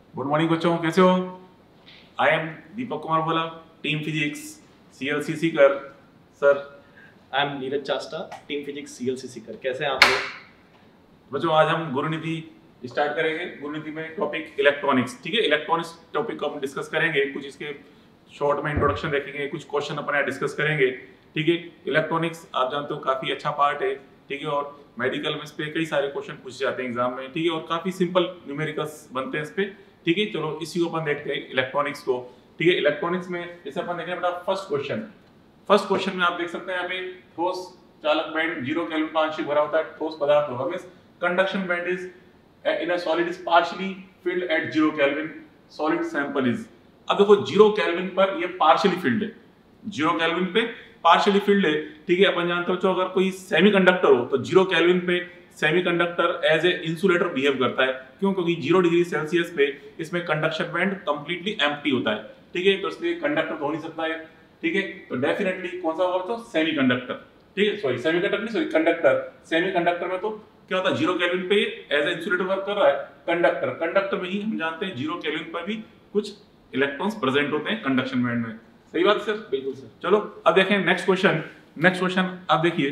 Good morning बच्चों, कैसे हो? आई एम दीपक कुमार बोला, टीम फिजिक्स CLCC कर sir. I am Neeraj Chasta, team physics CLCC कर। कैसे हैं आप लोग? बच्चों आज हम गुरुनिधि स्टार्ट करेंगे। गुरुनिधि में टॉपिक इलेक्ट्रॉनिक्स, ठीक है। इलेक्ट्रॉनिक्स टॉपिक को हम डिस्कस करेंगे, कुछ इसके शॉर्ट में इंट्रोडक्शन देखेंगे, कुछ क्वेश्चन अपने डिस्कस करेंगे, ठीक है। इलेक्ट्रॉनिक्स आप जानते हो काफी अच्छा पार्ट है, ठीक है। और मेडिकल में इस पे कई सारे क्वेश्चन पूछे जाते हैं एग्जाम में, ठीक है। और काफी सिंपल न्यूमेरिकल्स बनते हैं इस पे, ठीक है। चलो इसी को अपन देखते हैं इलेक्ट्रॉनिक्स को, ठीक है। इलेक्ट्रॉनिक्स में जैसे अपन देखें बेटा फर्स्ट क्वेश्चन में आप देख सकते हैं यहाँ पे ठोस चालक बैंड 0 केल्विन पर आंशिक भरा होता है, ठोस पदार्थ होगा। Means conduction band is in a solid is partially filled at 0 kelvin, solid sample is. अब देखो 0 केल्विन पर ये पार्शियली फिल्ड है, 0 केल्विन पे पार्शियली फिल्ड है, ठीक है। अपन जानते हो अगर कोई सेमीकंडक्टर हो तो 0 केल्विन पे semiconductor as a insulator behave करता है। क्यों? क्योंकि 0 डिग्री सेल्सियस पे इसमें कंडक्शन बैंड कंप्लीटली एम्प्टी होता है, ठीक है। तो इसलिए कंडक्टर तो हो नहीं सकता है, ठीक है। तो डेफिनेटली कौन सा होगा? तो सेमीकंडक्टर, ठीक है। सॉरी सेमीकंडक्टर नहीं, सॉरी कंडक्टर। सेमीकंडक्टर में तो क्या होता है, 0 केल्विन पे एज ए इंसुलेटर वर्क कर रहा है। कंडक्टर में ही हम जानते हैं 0 केल्विन पर भी कुछ इलेक्ट्रॉन्स प्रेजेंट होते हैं कंडक्शन बैंड में। सही बात सर? बिल्कुल सर। चलो अब देखें नेक्स्ट क्वेश्चन आप देखिए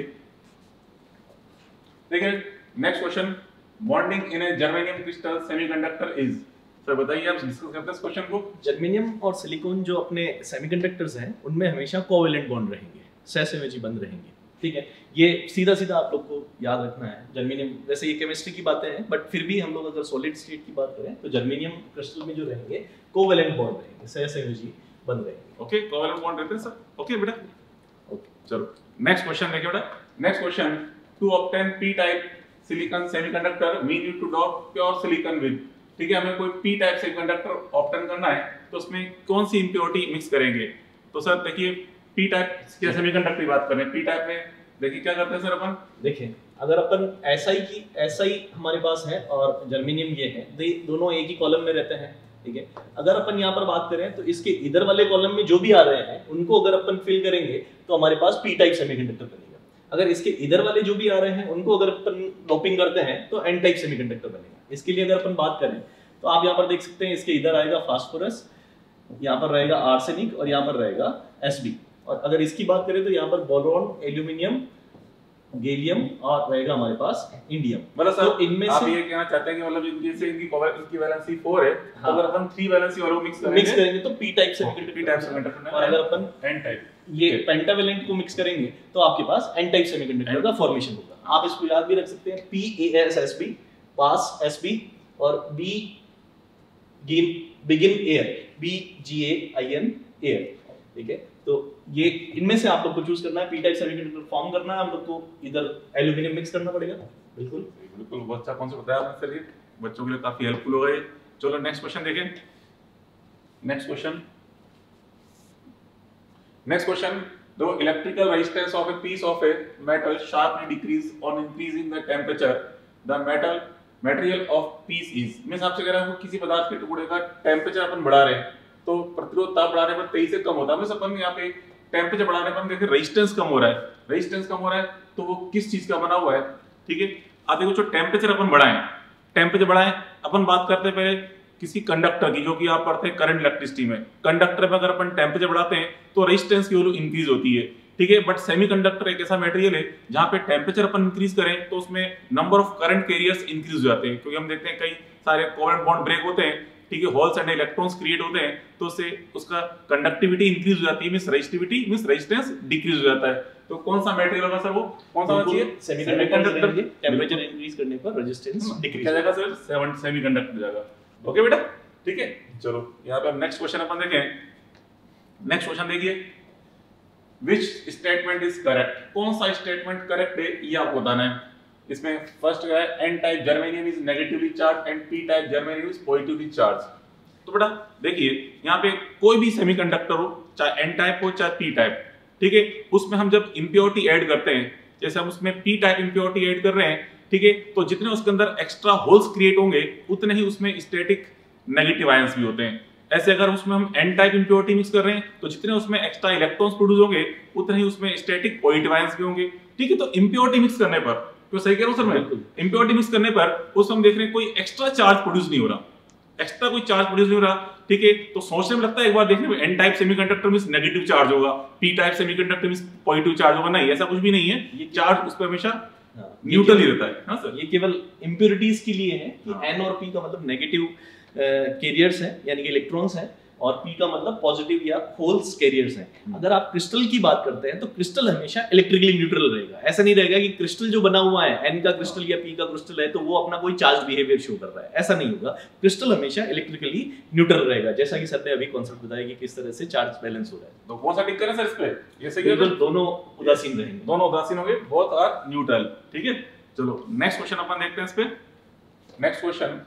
next question, bonding in a germanium crystal semiconductor is. Sir बताइए, आप डिस्कस करते हैं इस क्वेश्चन को। जर्मेनियम और सिलिकॉन जो अपने सेमीकंडक्टर्स हैं उनमें हमेशा कोवेलेंट बॉन्ड रहेंगे, सहसंयोजी बंध रहेंगे, ठीक है। ये सीधा आप लोग को याद रखना है। जर्मेनियम, वैसे ये केमिस्ट्री की बातें हैं बट फिर भी हम लोग अगर सॉलिड स्टेट की बात करें तो जर्मेनियम क्रिस्टल में जो रहेंगे कोवेलेंट बॉन्ड रहेंगे, सहसंयोजी बंध रहेंगे। ओके, कोवेलेंट बॉन्ड रहते हैं सर। ओके बेटा, ओके चलो नेक्स्ट क्वेश्चन देखिए बेटा। Next question, to obtain P type silicon semiconductor we need to dope pure silicon with, ठीक है। हमें कोई पी टाइप सेमीकंडक्टर ऑब्टेन करना है तो उसमें कौन सी इंप्योरिटी मिक्स करेंगे? तो सर देखिए पी टाइप के सेमीकंडक्टर की बात करें, पी टाइप में देखिए क्या करते हैं सर अपन। देखिए अगर अपन SI हमारे पास है और जर्मेनियम ये है, दोनों एक ही कॉलम में रहते हैं, ठीक है। अगर अपन यहाँ पर बात करें तो इसके इधर वाले कॉलम में जो भी आ रहे हैं उनको अगर अपन फिल करेंगे तो हमारे पास पी टाइप सेमीकंडक्टर बनेगा। अगर इसके इधर वाले जो भी आ रहे हैं उनको अगर अपन डोपिंग करते हैं तो एन टाइप सेमीकंडक्टर बनेगा। इसके लिए अगर अपन बात करें तो आप यहाँ पर देख सकते हैं, इसके इधर आएगा फास्फोरस, यहाँ पर रहेगा आर्सेनिक और यहाँ पर रहेगा Sb। और अगर इसकी बात करें तो यहाँ पर बोरोन, एल्यूमिनियम, गैलियम और रहेगा हमारे पास इंडियम। मतलब सर तो इनमें आप से ये कहना चाहते हैं कि मतलब इनकी वैलेंसी 4 है, तो अगर अपन 3 वैलेंसी वालों मिक्स करेंगे तो पी टाइप सेमीकंडक्टर। और अगर अपन एन टाइप ये पेंटावेलेंट को मिक्स करेंगे तो आपके पास एन टाइप सेमीकंडक्टर का फॉर्मेशन होगा। आप इसको याद भी रख सकते हैं, PASSB पास SB और B begin air, BGAIN air, ठीक है। तो ये इनमें से आप लोग को चूज करना है, पी टाइप सेमीकंडक्टर फॉर्म करना है। हम लोग को इधर एल्यूमिनियम मिक्स करना पड़ेगा। बिल्कुल बच्चा कौन सा बताया आपने सर, ये बच्चों के लिए काफी हेल्पफुल होगा ये। चलो नेक्स्ट क्वेश्चन देखें। Next question, the electrical resistance of a piece of a metal sharply decrease on increasing the temperature, the material of piece is। मैं आपसे कह रहा हूँ किसी पदार्थ के टुकड़े का टेम्परेचर अपन बढ़ा रहे हैं तो प्रतिरोध ताप बढ़ाने पर 23 से कम होता है। अपन यहाँ पे टेम्परेचर बढ़ाने पर देखें रेजिस्टेंस कम हो रहा है, तो वो किस चीज का बना हुआ है, ठीक है। आप देखो जो टेम्परेचर अपन बढ़ाएं, अपन बात करते हैं पहले किसी कंडक्टर की, जो कि आप पढ़ते हैं करंट इलेक्ट्रिसिटी में। कंडक्टर में अगर अपन टेम्परेचर बढ़ाते हैं तो रेजिस्टेंस की वैल्यू इंक्रीज होती है, ठीक है। बट सेमीकंडक्टर एक ऐसा मटेरियल है जहां पे टेम्परेचर अपन इंक्रीज करें तो उसमें number of current carriers increase हो जाते हैं, क्योंकि हम देखते हैं कई सारे कोवेलेंट बॉन्ड ब्रेक होते हैं, ठीक है। होल्स एंड इलेक्ट्रॉन्स क्रिएट होते हैं तो उससे उसका कंडक्टिविटी इंक्रीज हो जाती है, मींस रेजिस्टेंस डिक्रीज हो जाता है। तो कौन सा मटेरियल होगा सर, वो कौन सा होना चाहिए? सेमीकंडक्टर। टेम्परेचर इंक्रीज करने पर रेजिस्टेंस डिक्रीज हो जाएगा सर, सेमीकंडक्टर जाएगा। ओके बेटा, ठीक है। चलो यहाँ पे नेक्स्ट क्वेश्चन अपन देखें। नेक्स्ट क्वेश्चन देखिए, विच स्टेटमेंट इज करेक्ट। कौन सा स्टेटमेंट करेक्ट है ये आपको बताना है। इसमें फर्स्ट है N type germanium is negatively charge and P type germanium is positively charge. तो बेटा देखिए यहाँ पे कोई भी सेमीकंडक्टर हो, चाहे एन टाइप हो चाहे पी टाइप, ठीक है, उसमें हम जब इंप्योरिटी ऐड करते हैं, जैसे हम उसमें पी टाइप इंप्योरिटी ऐड कर रहे हैं, ठीक है, तो जितने उसके अंदर एक्स्ट्रा होल्स क्रिएट होंगे उतने ही उसमें स्टैटिक नेगेटिव आयंस भी होते हैं। ऐसे अगर उसमें हम एन टाइप इंप्योरिटी मिक्स कर रहे हैं तो जितने उसमें एक्स्ट्रा इलेक्ट्रॉन्स प्रोड्यूस होंगे उतने ही उसमें स्टैटिक पॉजिटिव आयंस भी होंगे, ठीक है। तो इंप्योरिटी मिक्स करने पर, तो सही कह रहा हूं सर मैं, इंप्योरिटी मिक्स करने पर उसमें हम देख रहे हैं कोई एक्स्ट्रा चार्ज प्रोड्यूस नहीं हो रहा, एक्स्ट्रा कोई चार्ज प्रोड्यूस नहीं हो रहा, ठीक है। तो सोचने में लगता है एक बार देखने में N type semiconductor means negative charge होगा, P type semiconductor means positive charge होगा, नहीं ऐसा कुछ भी नहीं है, ये चार्ज उस पर हमेशा न्यूट्रल ही रहता है। हाँ सर, ये केवल इंप्योरिटीज के लिए है कि एन और पी का मतलब नेगेटिव कैरियर्स हैं यानी कि इलेक्ट्रॉन्स हैं, और पी का मतलब पॉजिटिव या होल्स कैरियर्स हैं। अगर आप क्रिस्टल की बात करते हैं तो क्रिस्टल हमेशा इलेक्ट्रिकली न्यूट्रल रहेगा। ऐसा नहीं रहेगा कि क्रिस्टल जो बना हुआ है एन का क्रिस्टल या पी का क्रिस्टल है तो वो अपना कोई चार्ज बिहेवियर शो कर रहा है, ऐसा नहीं होगा। क्रिस्टल हमेशा इलेक्ट्रिकली न्यूट्रल रहेगा, जैसा कि सर ने अभी कॉन्सेप्ट बताया कि किस तरह से चार्ज बैलेंस हो रहा है। तो कौन सा टिक करें सर इस पे? ये सही है, दोनों उदासीन रहेंगे, दोनों उदासीन होंगे, बोथ आर न्यूट्रल, ठीक है। चलो नेक्स्ट क्वेश्चन अपन देखते हैं इस पे। Next question,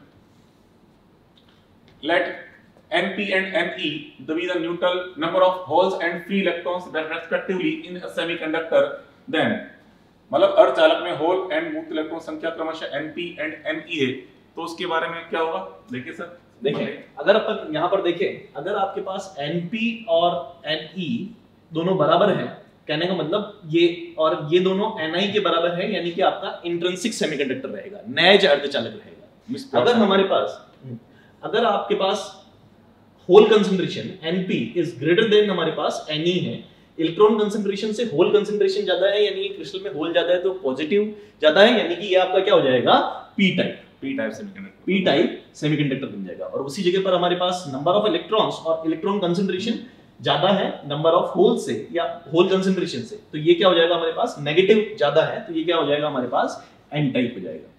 let Np and Ne to be the neutral number of holes and free electrons respectively in a semiconductor, then मतलब अर्धचालक में होल एंड मुक्त इलेक्ट्रॉन संख्या क्रमशः Np and Ne है, तो उसके बारे में क्या होगा? देखिए सर, देखिए अगर अपन यहाँ पर देखें, अगर आपके पास Np और Ne दोनों बराबर हैं, कहने का मतलब ये और ये दोनों Ni के बराबर है, यानी कि आपका इंट्रिंसिक सेमीकंडक्टर रहेगा, नैज अर्धचालक रहेगा। अगर हमारे पास, अगर आपके पास hole concentration Np is greater than हमारे पास Ne है, इलेक्ट्रॉन कंसंट्रेशन से होल कंसंट्रेशन ज्यादा है, यानी कि क्रिस्टल में होल ज्यादा है तो पॉजिटिव ज्यादा है, यानी कि ये आपका क्या हो जाएगा? पी टाइप सेमीकंडक्टर बन जाएगा। और उसी जगह पर हमारे पास नंबर ऑफ इलेक्ट्रॉन्स और इलेक्ट्रॉन कंसंट्रेशन ज्यादा है नंबर ऑफ होल से या होल कंसंट्रेशन से, तो ये क्या हो जाएगा हमारे पास? नेगेटिव ज्यादा है, तो ये क्या हो जाएगा हमारे पास? एन टाइप हो जाएगा।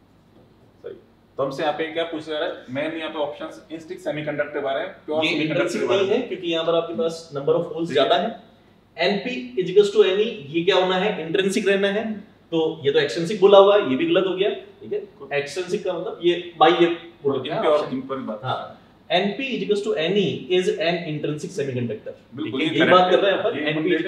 तो हमसे यहाँ पे क्या पूछ रहा है? मेन यहाँ पे ऑप्शंस इंस्टिक सेमीकंडक्टर बारे में, प्योर ये सेमीकंडक्टर इंट्रिंसिक बारे नहीं है क्योंकि यहाँ पर आपके पास नंबर ऑफ होल्स ज्यादा है। Np Ne ये क्या होना है? इंट्रिंसिक रहना है, तो ये तो एक्सट्रिंसिक बोला हुआ है, ये भी गलत हो गया, ठीक है। एक्सट्रिंसिक का मतलब ये बाह्य बोल गया। इम्प्योर बात। हां, Np Ne is an intrinsic semiconductor। बिल्कुल ये बात कर रहे हैं अपन।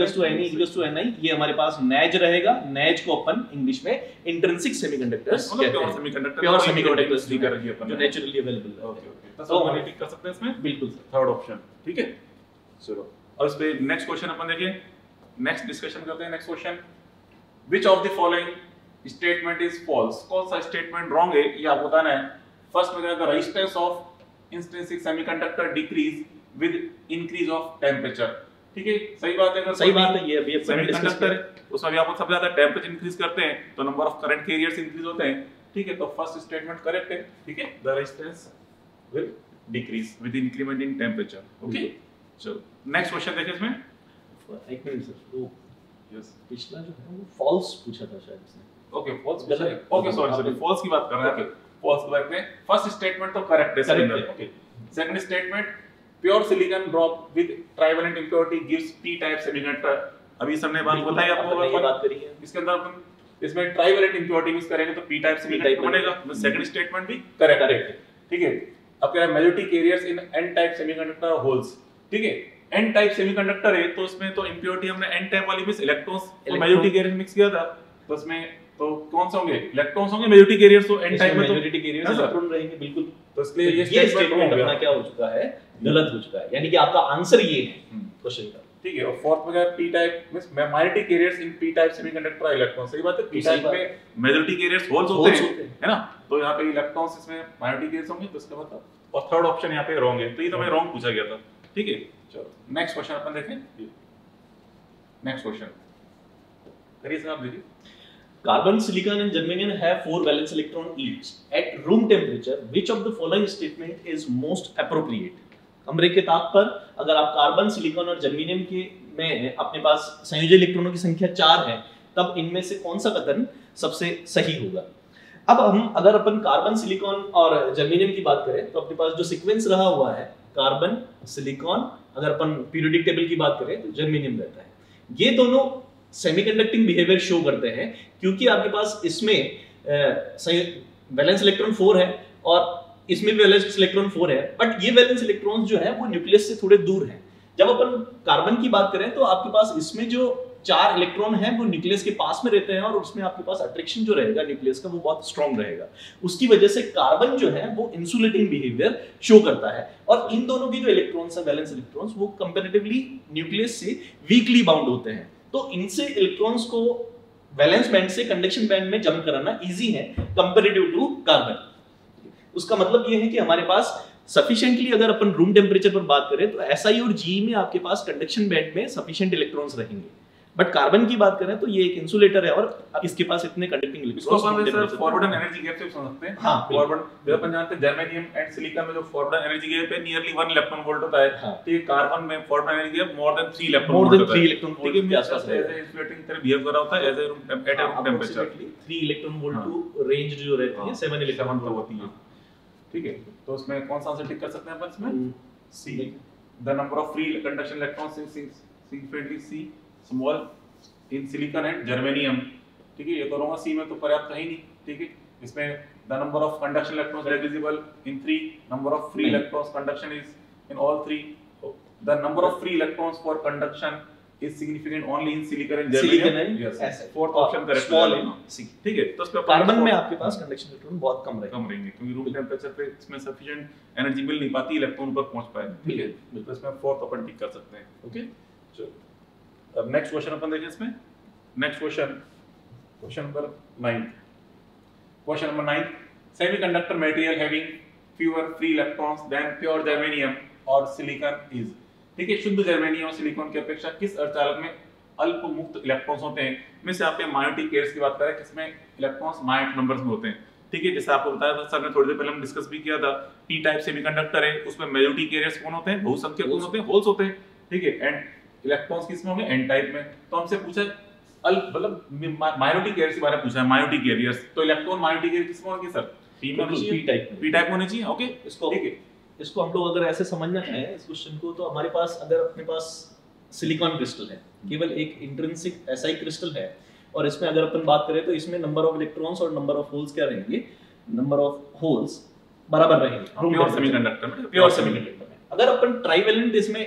Np Ne Ni ये हमारे पास नैज रहेगा, नैज को अपन इंग्लिश में इंट्रिंसिक सेमीकंडक्टर्स कहते हैं, प्योर सेमीकंडक्टर्स जो नेचुरली अवेलेबल है। ओके ओके, तो हम टिक कर सकते हैं इसमें, बिल्कुल थर्ड ऑप्शन, ठीक है। चलो और इस पे नेक्स्ट क्वेश्चन अपन देखें, नेक्स्ट डिस्कशन करते हैं। Next question, which of the following statement is false? कौन सा स्टेटमेंट रॉन्ग है ये आपको बताना है। फर्स्ट में the resistance of intrinsic semiconductor decrease with increase of temperature, ठीक है, सही बात है। अगर सही बात है, ये अभी अपन डिस्कस सेमीकंडक्टर उसमें भी आप सबसे ज्यादा टेंपरेचर इंक्रीज करते हैं तो number of current carriers increase होते हैं, ठीक है। तो फर्स्ट स्टेटमेंट करेक्ट है, ठीक है, the resistance will decrease with increment in temperature, okay. चलो नेक्स्ट क्वेश्चन देखें इसमें। एक मिनट सर, वो यस पिछला जो है वो फॉल्स पूछा था शायद इसने। ओके फॉल्स गलत, ओके सॉरी फॉल्स की बात कर रहे हैं। ओके फॉल्स की बात में फर्स्ट स्टेटमेंट तो करेक्ट है, okay. Second statement, pure silicon drop with trivalent impurity gives P type semiconductor. अभी सबने बात बताई आपको, ये बात करी है। इसके अंदर अपन इसमें ट्राइवेलेंट इंप्योरिटी मिक्स करेंगे तो पी टाइप सेमीकंडक्टर बनेगा। तो सेकंड स्टेटमेंट भी करेक्ट है, ठीक है। अब क्या है, majority carriers in N type semiconductor holes, ठीक है। एन टाइप सेमीकंडक्टर है तो उसमें तो इंप्योरिटी हमने एन टाइप वाली miss electrons majority carrier mix किया था, तो उसमें तो कौन से होंगे? इलेक्ट्रॉन्स होंगे, मेजॉरिटी कैरियर्स तो एन टाइप में तो मेजॉरिटी कैरियर्स इलेक्ट्रॉन रहेंगे, बिल्कुल। तो इसलिए ये स्टेटमेंट अपना क्या हो चुका है? गलत हो चुका है, यानी कि आपका आंसर ये है क्वेश्चन का, ठीक है। और फोर्थ में P type means minority carriers in P type semiconductor electron, सही बात है। पी टाइप में मेजॉरिटी कैरियर्स होल्स होते हैं, है ना, तो यहां पे इलेक्ट्रॉन्स इसमें माइनॉरिटी कैरियर्स होंगे, तो इसका मतलब और थर्ड ऑप्शन यहां पे रॉन्ग है, तो ये तो हमें रॉन्ग पूछा गया था, ठीक है। चलो नेक्स्ट क्वेश्चन अपन देखें। नेक्स्ट क्वेश्चन करिए साहब, देखिए। Carbon, silicon and germanium have 4 valence electron each. At room temperature, which of the following statement is most appropriate? कमरे के ताप पर अगर आप कार्बन, सिलिकॉन और जर्मेनियम के में अपने पास संयोजी इलेक्ट्रॉनों की संख्या 4 है, तब इनमें से कौन सा कथन सबसे सही होगा? अब हम अगर अपन कार्बन, सिलिकॉन और जर्मेनियम की बात करें तो अपने पास जो सीक्वेंस रहा हुआ है कार्बन, सिलिकॉन, अगर अपन पीरियोडिक टेबल की बात करें तो जर्मेनियम रहता है। ये दोनों सेमीकंडक्टिंग बिहेवियर शो करते हैं क्योंकि आपके पास इसमें वैलेंस इलेक्ट्रॉन 4 है और इसमें भी वैलेंस इलेक्ट्रॉन 4 है, बट ये वैलेंस इलेक्ट्रॉन्स जो है वो न्यूक्लियस से थोड़े दूर हैं। जब अपन कार्बन की बात करें तो आपके पास इसमें जो 4 इलेक्ट्रॉन हैं वो न्यूक्लियस के पास में रहते हैं और उसमें आपके पास अट्रैक्शन जो रहेगा न्यूक्लियस का वो बहुत स्ट्रांग रहेगा। उसकी वजह से कार्बन जो है वो इंसुलेटिंग बिहेवियर शो करता है और इन दोनों की जो इलेक्ट्रॉन्स है वैलेंस इलेक्ट्रॉन्स वो कंपैरेटिवली न्यूक्लियस से वीकली बाउंड होते हैं, तो इनसे इलेक्ट्रॉन्स को वैलेंस बैंड से कंडक्शन बैंड में जंप कराना इजी है कंपैरेटिव टू कार्बन। उसका मतलब ये है कि हमारे पास सफिशिएंटली अगर अपन रूम टेम्परेचर पर बात करें तो SI और GE में आपके पास कंडक्शन बैंड में सफिशिएंट इलेक्ट्रॉन्स रहेंगे, बट कार्बन की बात करें तो ये एक इंसुलेटर है और इसके पास इतने कंडक्टिंग इसको अपन electrons sir forward energy gap से समझ सकते हैं। हाँ, फॉरवर्ड जब अपन जानते हैं जर्मेनियम एंड सिलिकॉन में जो फॉरवर्ड एनर्जी गैप है नियरली 1 इलेक्ट्रॉन वोल्ट होता है। हाँ। तो ये कार्बन में forward energy gap more than 3 electron more volt than होता 3 है। इलेक्ट्रॉन ठीक है, वोल्ट के आसपास एज ए इंसुलेटिंग तरह बिहेव कर रहा होता है as a room at room temperature. 3 electron volt to range जो रहती है 7 इलेक्ट्रॉन तक होती है। ठीक है, तो उसमें कौन सा आंसर टिक कर सकते हैं अपन इसमें? C, the number of free conduction electrons in significantly C small in silicon and germanium. ठीक है, ये तो होगा सी में तो पर्याप्त है ही नहीं। ठीक है, इसमें the number of conduction electrons negligible in 3, number of free electrons conduction is in all 3, the number of free electrons for conduction is significant only in silicon and germanium. Yes, fourth option correct small है। C. ठीक है, तो इस पे carbon में आपके पास conduction electron बहुत कम रहेंगे क्योंकि रूम टेंपरेचर पे इसमें सफिशिएंट एनर्जी मिल नहीं पाती इलेक्ट्रॉन पर पहुंच पाए। ठीक है, तो इसमें फोर्थ अपन टिक कर सकते हैं। ओके, चलो अब नेक्स्ट क्वेश्चन अपन देखें इसमें। Next question number 9। Question number 9, semiconductor material having fewer free electrons than pure germanium और सिलिकॉन इज। ठीक है, शुद्ध जर्मेनियम और सिलिकॉन की अपेक्षा किस अर्धचालक में अल्प मुक्त इलेक्ट्रॉन्स होते हैं? में से आप मायोटिक केयर्स की बात करें किसमें इलेक्ट्रॉन्स मायोट नंबर्स में होते हैं। ठीक है, जैसे आपको बताया था सर ने थोड़ी देर पहले हम डिस्कस भी किया था, पी टाइप सेमीकंडक्टर है उसमें मेजॉरिटी कैरियर्स कौन होते हैं? बहुसंख्यक कौन होते हैं? होल्स होते हैं। ठीक है, एंड इलेक्ट्रॉन्स किसमें होंगे? एन टाइप में। तो हमसे पूछा मतलब मायोटिक कैरियर्स के बारे में पूछा है, मायोटिक कैरियर्स। तो इलेक्ट्रॉन मायोटिक कैरियर किसमें होंगे सर? पी में होनी चाहिए, पी टाइप होनी चाहिए। ओके, इसको ठीक है, इसको हम लोग अगर ऐसे समझना है इस क्वेश्चन को, तो हमारे पास अगर अपने पास सिलिकॉन क्रिस्टल है, केवल एक इंट्रिंसिक SI क्रिस्टल है, और इसमें अगर अपन बात करें तो इसमें नंबर ऑफ इलेक्ट्रॉन्स और नंबर ऑफ होल्स क्या रहेंगे? नंबर ऑफ होल्स बराबर रहेंगे प्योर सेमीकंडक्टर में। प्योर सेमीकंडक्टर में अगर अपन ट्राइवेलेंट इसमें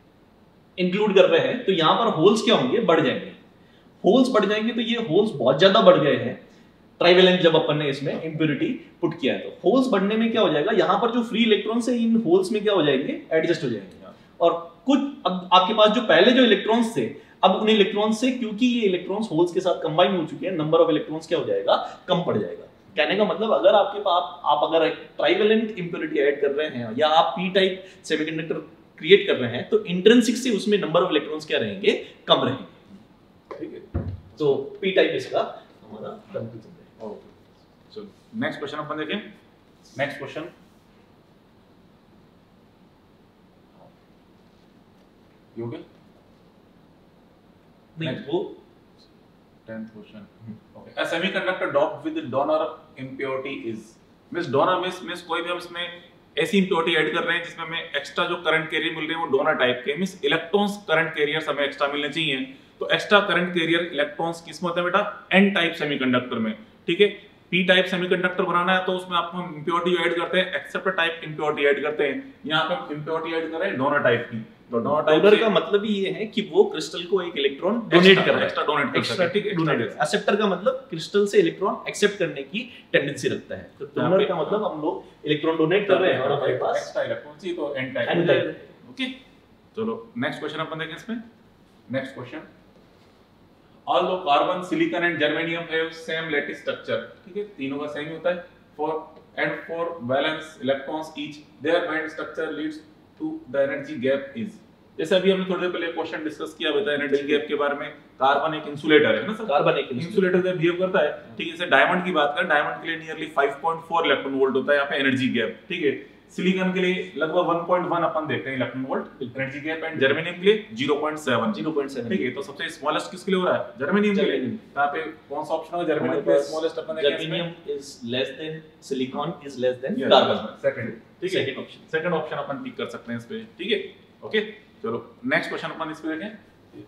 इंक्लूड कर रहे हैं तो यहाँ पर होल्स क्या होंगे? बढ़ जाएंगे। होल्स बढ़ जाएंगे तो ये होल्स बहुत ज्यादा बढ़ गए हैं ट्राइवेलेंट जब अपन ने इसमें इंप्योरिटी पुट किया है। तो होल्स बढ़ने में क्या हो जाएगा? यहाँ पर जो फ्री इलेक्ट्रॉन्स है इन होल्स में क्या हो जाएंगे? एडजस्ट हो जाएंगे। और कुछ अब आपके पास जो पहले जो इलेक्ट्रॉन्स थे, अब उन इलेक्ट्रॉन्स से क्योंकि ये इलेक्ट्रॉन्स होल्स के साथ कंबाइन हो चुके हैं, नंबर ऑफ इलेक्ट्रॉन्स क्या हो जाएगा? कम पड़ जाएगा। कहने का मतलब अगर आपके पास आप अगर ट्राइवेलेंट इंप्योरिटी ऐड कर रहे हैं या आप पी टाइप सेमीकंडक्टर क्रिएट कर रहे हैं तो इंट्रिंसिक से उसमें नंबर ऑफ इलेक्ट्रॉन्स क्या रहेंगे? कम रहेंगे। ठीक है, तो पी टाइप इसका हमारा कंक्लूजन है। ओके, चलो नेक्स्ट क्वेश्चन अपन देखें। नेक्स्ट क्वेश्चन ये हो गया नहीं, वो 10th question. Okay, a semiconductor doped with donor impurity is. Miss donor miss कोई भी हम इसमें ऐसी इम्प्योरिटी ऐड कर रहे हैं जिसमें हमें एक्स्ट्रा जो करंट कैरियर मिल रहे हैं वो डोनर टाइप के, मिस इलेक्ट्रॉन्स करंट कैरियर्स हमें एक्स्ट्रा मिलने चाहिए। तो एक्स्ट्रा करंट कैरियर इलेक्ट्रॉन्स किस में होते हैं बेटा? एन टाइप सेमीकंडक्टर में। ठीक है, पी टाइप सेमीकंडक्टर बनाना है तो उसमें आपको हम इंप्योरिटी ऐड करते हैं, एक्सेप्टर टाइप इंप्योरिटी ऐड करते हैं। यहाँ पे हम इंप्योरिटी ऐड कर रहे हैं डोनर टाइप की। तो डोनर का मतलब ही ये है कि वो क्रिस्टल को एक इलेक्ट्रॉन डोनेट कर रहा है, एक्स्ट्रा डोनेट कर सकता है। ठीक है, एक्सेप्टर का मतलब क्रिस्टल से इलेक्ट्रॉन एक्सेप्ट करने की टेंडेंसी रखता है। तो डोनर का मतलब हम लोग इलेक्ट्रॉन डोनेट कर रहे हैं और हमारे पास एक्स्ट्रा इलेक्ट्रॉन चाहिए तो एन टाइप। ओके, चलो नेक्स्ट क्वेश्चन अपन देखें इसमें। Next question, although carbon silicon and germanium have same lattice structure, ठीक है, तीनों का सेम ही होता है, for valence electrons each their band structure leads to the energy gap is। जैसे अभी हमने थोड़ी देर पहले क्वेश्चन डिस्कस किया था एनर्जी गैप के बारे में। कार्बन एक इंसुलेटर है ना सर, कार्बन एक इंसुलेटर जैसे बिहेव करता है। ठीक है, जैसे डायमंड की बात करें, डायमंड के लिए नियरली 5.4 इलेक्ट्रॉन वोल्ट होता है यहाँ पे एनर्जी गैप। ठीक है, सिलिकॉन के लिए लगभग 1.1 अपन देखते हैं electron volt energy gap, and germanium के लिए 0.7। ठीक है, तो सबसे स्मॉलेस्ट किसके लिए हो रहा है? जर्मेनियम के लिए। यहाँ पे कौन सा ऑप्शन होगा? जर्मेनियम के स्मॉलेस्ट अपन देखें, germanium is less than silicon is less than carbon. Second, ठीक है, सेकंड ऑप्शन अपन पिक कर सकते हैं इस पे। ठीक है, ओके, चलो नेक्स्ट क्वेश्चन अपन इस पे देखें।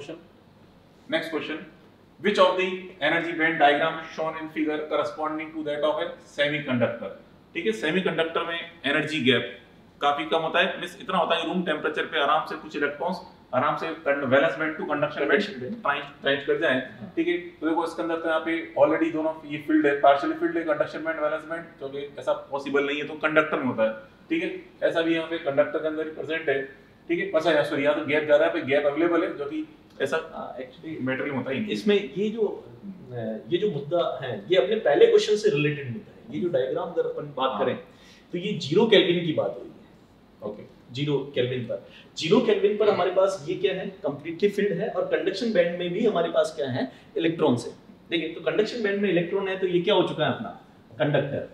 Next question, which of the energy band diagram shown in figure corresponding to that of a semiconductor। ठीक है, सेमीकंडक्टर में एनर्जी गैप काफी कम होता है, मिस इतना होता है रूम टेम्परेचर पे आराम से कुछ इलेक्ट्रॉन्स आराम से valence band to conduction band trans कर जाएं। ठीक है, तो देखो इसके अंदर तो यहाँ पे ऑलरेडी दोनों ये फील्ड है, पार्शियली फील्ड है कंडक्शन बैंड वैलेंस बैंड, जो कि ऐसा पॉसिबल नहीं है तो कंडक्टर में होता है। ठीक है, ऐसा भी यहाँ पे कंडक्टर के अंदर प्रेजेंट है। ठीक है, अच्छा यहाँ सॉरी यहाँ तो गैप जा रहा है, पे गैप अवेलेबल है जो कि ऐसा एक्चुअली मेटल में होता है। इसमें ये जो मुद्दा है ये अपने पहले क्वेश्चन से रिलेटेड मुद्दा है। ये जो डायग्राम अगर अपन बात करें तो ये 0 केल्विन की बात हुई है। ओके, 0 केल्विन पर, 0 केल्विन पर हमारे पास ये क्या है, कंप्लीटली फिल्ड है, और कंडक्शन बैंड में भी हमारे पास क्या है, इलेक्ट्रॉन्स है। देखिए, तो कंडक्शन बैंड में इलेक्ट्रॉन है, तो ये क्या हो चुका है अपना कंडक्टर।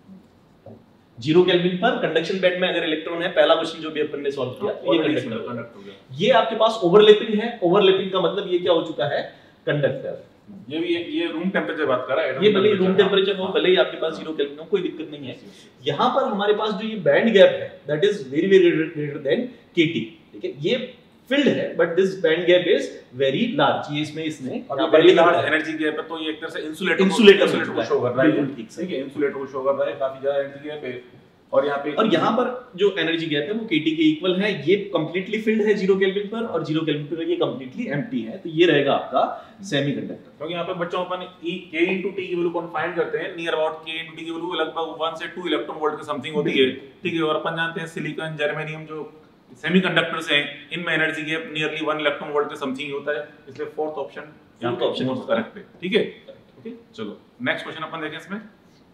0 केल्विन पर कंडक्शन बैंड में अगर इलेक्ट्रॉन है, पहला क्वेश्चन जो भी अपन ने सॉल्व किया, ये कंडक्टर हो गया। ये आपके पास ओवरलैपिंग है, ओवरलैपिंग का मतलब ये क्या हो चुका है, कंडक्टर। ये भी ये रूम टेम्परेचर बात कर रहा है, ये भले ही रूम टेम्परेचर हो, भले ही आपके पास 0 केल्विन हो, कोई दिक्कत नहीं है। यहाँ पर हमारे पास जो ये बैंड गैप है, that is very very greater than kT। ठीक है, ये फील्ड है, but this band gap is very large. ये इसमें इसने वेरी लार्ज एनर्जी गैप है, तो ये एक तरह से इंसुलेटर को शो कर रहा है। ठीक है, इंसुलेटर को शो कर रहा है, काफी ज्यादा एनर्जी गैप है। और यहाँ पर जो एनर्जी गैप है वो kT के इक्वल है। ये कंप्लीटली फिल्ड है 0 केल्विन पर, और 0 केल्विन पर ये कंप्लीटली एम्प्टी है। तो ये रहेगा आपका सेमीकंडक्टर। क्योंकि यहाँ पे बच्चों अपन K into T की वैल्यू कौन फाइंड करते हैं, near about K into T की वैल्यू लगभग 1 से 2 इलेक्ट्रॉन वोल्ट के समथिंग होती है। ठीक है, और अपन जानते हैं सिलिकॉन, जर्मेनियम जो सेमीकंडक्टर्स हैं, इनमें energy gap nearly 1 electron volt के समथिंग होता है। इसलिए फोर्थ ऑप्शन यहाँ पे मोस्ट करेक्ट है। ठीक है, ओके, चलो नेक्स्ट क्वेश्चन अपन देखें। इसमें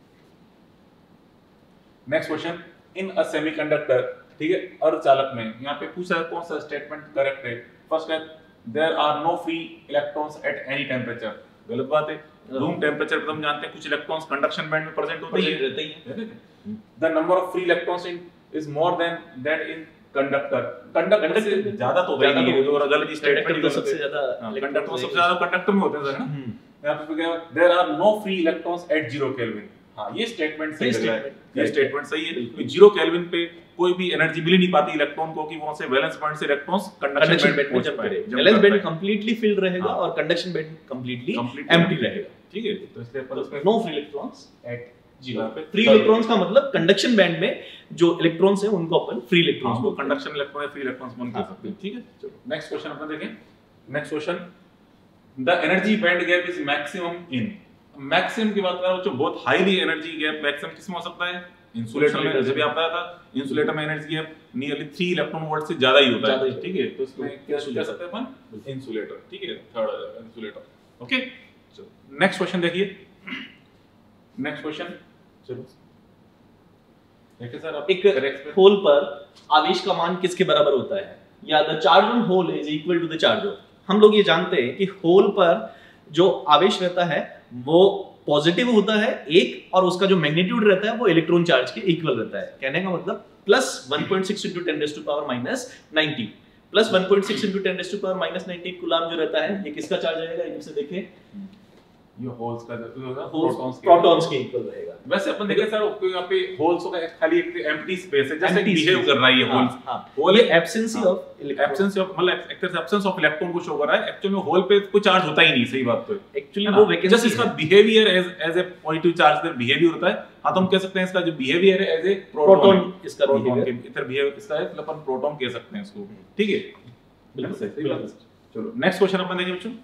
next question, in a semiconductor, ठीक है, अर्धचालक में यहाँ पे पूछा है कौन सा स्टेटमेंट करेक्ट है। फर्स्ट है there are no free electrons at any temperature, गलत बात है। रूम टेम्परेचर पर हम जानते हैं कुछ इलेक्ट्रॉन्स कंडक्शन बैंड में प्रेजेंट होते हैं। The number of free electrons in is more than that in conductor. Conductor से ज्यादा तो वही नहीं है, जो गलत स्टेटमेंट है। सबसे ज्यादा कंडक्टर सबसे ज्यादा कंडक्टर में होते हैं ना। यहाँ पे क्या है, there are no free electrons at 0 kelvin. हाँ, ये स्टेटमेंट सही लग रहा है, ये स्टेटमेंट सही है। 0 केल्विन पे कोई भी एनर्जी मिल ही नहीं पाती इलेक्ट्रॉन को कि वहां से वैलेंस बैंड से इलेक्ट्रॉन्स कंडक्शन बैंड में जंप करे। वैलेंस बैंड कंप्लीटली फिल्ड रहेगा और कंडक्शन बैंड कंप्लीटली एम्प्टी रहेगा। ठीक है, तो इसलिए पर उसमें नो फ्री इलेक्ट्रॉन्स एट 0 पे। फ्री इलेक्ट्रॉन्स का मतलब कंडक्शन बैंड में जो इलेक्ट्रॉन्स हैं उनको अपन फ्री इलेक्ट्रॉन्स को कंडक्शन इलेक्ट्रॉन या फ्री इलेक्ट्रॉन्स बोल सकते हैं। ठीक है, चलो नेक्स्ट क्वेश्चन अपन देखें। Next question, the energy band gap is maximum in. Maximum की बात कर रहा हूं, जो बहुत हाईली एनर्जी गैप मैक्सिमम किसमें हो सकता है, इंसुलेटर में। जब भी आप बताया था इंसुलेटर में energy gap nearly 3 electron volt से ज्यादा ही होता है। ठीक है, तो इसमें क्या कह सकते हैं अपन, इंसुलेटर। ठीक है, थर्ड इंसुलेटर। ओके, चलो नेक्स्ट क्वेश्चन देखिए। नेक्स्ट क्वेश्चन, चलो देखिए सर, आप एक होल पर आवेश का मान किसके बराबर होता है, या the charge on hole is equal to the charge of. हम लोग ये जानते हैं कि होल पर जो आवेश रहता है वो पॉजिटिव होता है एक, और उसका जो मैग्नीट्यूड रहता है वो इलेक्ट्रॉन चार्ज के इक्वल रहता है। कहने का मतलब plus 1.6 into 10 raised to power minus 90, plus 1.6 into 10 raised to power minus 90 coulomb जो रहता है, ये किसका चार्ज आएगा, इनमें से देखें, ये होल्स का होगा प्रोटॉन्स के इक्वल रहेगा। वैसे अपन देखें सर, यहाँ पे होल्स का खाली एक एम्प्टी स्पेस है, जैसे बिहेव कर रहा है ये होल्स। होल एब्सेंस ऑफ मतलब एब्सेंस ऑफ इलेक्ट्रॉन को शो कर रहा है। एक्चुअली में होल पे कोई चार्ज होता ही नहीं, सही बात। तो एक्चुअली वो वैकेंसी, जस्ट इसका behaviour as a positive charge का बिहेवियर होता है। हाँ, तो हम कह सकते हैं इसका जो बिहेवियर है एज ए प्रोटॉन, इसका प्रोटॉन के इधर बिहेव इसका है, मतलब अपन प्रोटॉन कह सकते हैं इसको। ठीक है, बिल्कुल सही बात है। चलो नेक्स्ट क्वेश्चन अपन देखें बच्चों।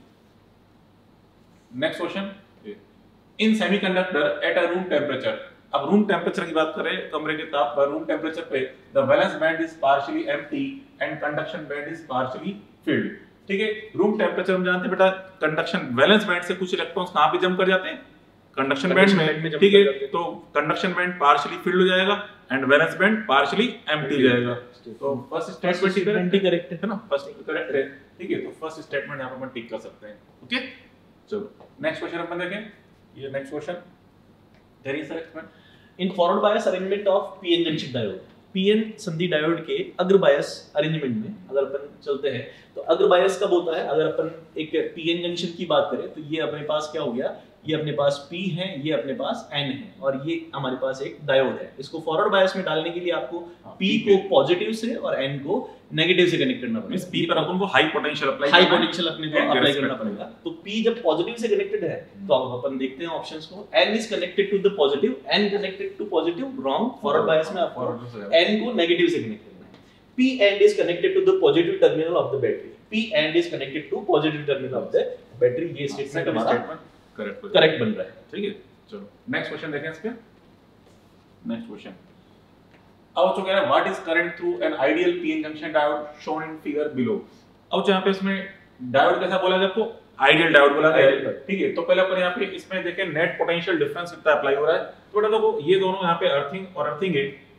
Next question, in semiconductor at a room temperature. अब रूम टेम्परेचर की बात करें, कमरे के ताप पर, रूम टेम्परेचर पे the valence band is partially empty and conduction band is partially filled. ठीक है, रूम टेम्परेचर हम जानते हैं बेटा, कंडक्शन वैलेंस बैंड से कुछ इलेक्ट्रॉन्स कहां पे जंप कर जाते हैं, कंडक्शन बैंड में। ठीक है, तो कंडक्शन बैंड पार्शियली फिल्ड हो जाएगा and valence band partially empty हो जाएगा। तो फर्स्ट स्टेटमेंट करेक्ट है ना, फर्स्ट करेक्ट है। ठीक है, तो फर्स्ट स्टेटमेंट यहां पर अपन टिक कर सकते हैं। ओके, चलो नेक्स्ट क्वेश्चन अपन देखें। ये next question, there is experiment in forward bias arrangement of PN junction diode. PN संधि डायोड के अग्र बायस अरेंजमेंट में अगर अपन चलते हैं तो अग्र बायस कब होता है, अगर अपन एक पीएन जंक्शन की बात करें तो ये अपने पास क्या हो गया, ये अपने पास P है, ये अपने पास N है, और ये हमारे पास एक डायोड है। इसको फॉरवर्ड बायस में डालने के लिए आपको P को पॉजिटिव से और N को नेगेटिव से कनेक्ट करना पड़ेगा। इस P पर अपन को हाई पोटेंशियल अपने को अप्लाई करना पड़ेगा। तो P जब पॉजिटिव से कनेक्टेड है तो अब अपन देखते हैं ऑप्शंस को। N is connected to the positive, N connected to positive, wrong. Forward bias में आपको N को नेगेटिव से कनेक्ट करना है। P end is connected to the positive terminal of the battery. P end is connected to positive terminal of the battery. ये statement हमारा correct बन रहा है। ठीक है, चलो नेक्स्ट क्वेश्चन देखें इस पे। नेक्स्ट क्वेश्चन, अब जो कह रहा है what is current through an ideal PN junction diode shown in figure below. अब जहां पे इसमें डायोड कैसा बोला जाए आपको, आइडियल डायोड बोला गया है। ठीक है, तो पहले अपन यहां पे इसमें देखें नेट पोटेंशियल डिफरेंस कितना अप्लाई हो रहा है। तो बेटा देखो, ये दोनों यहां पे अर्थिंग और अर्थिंग है।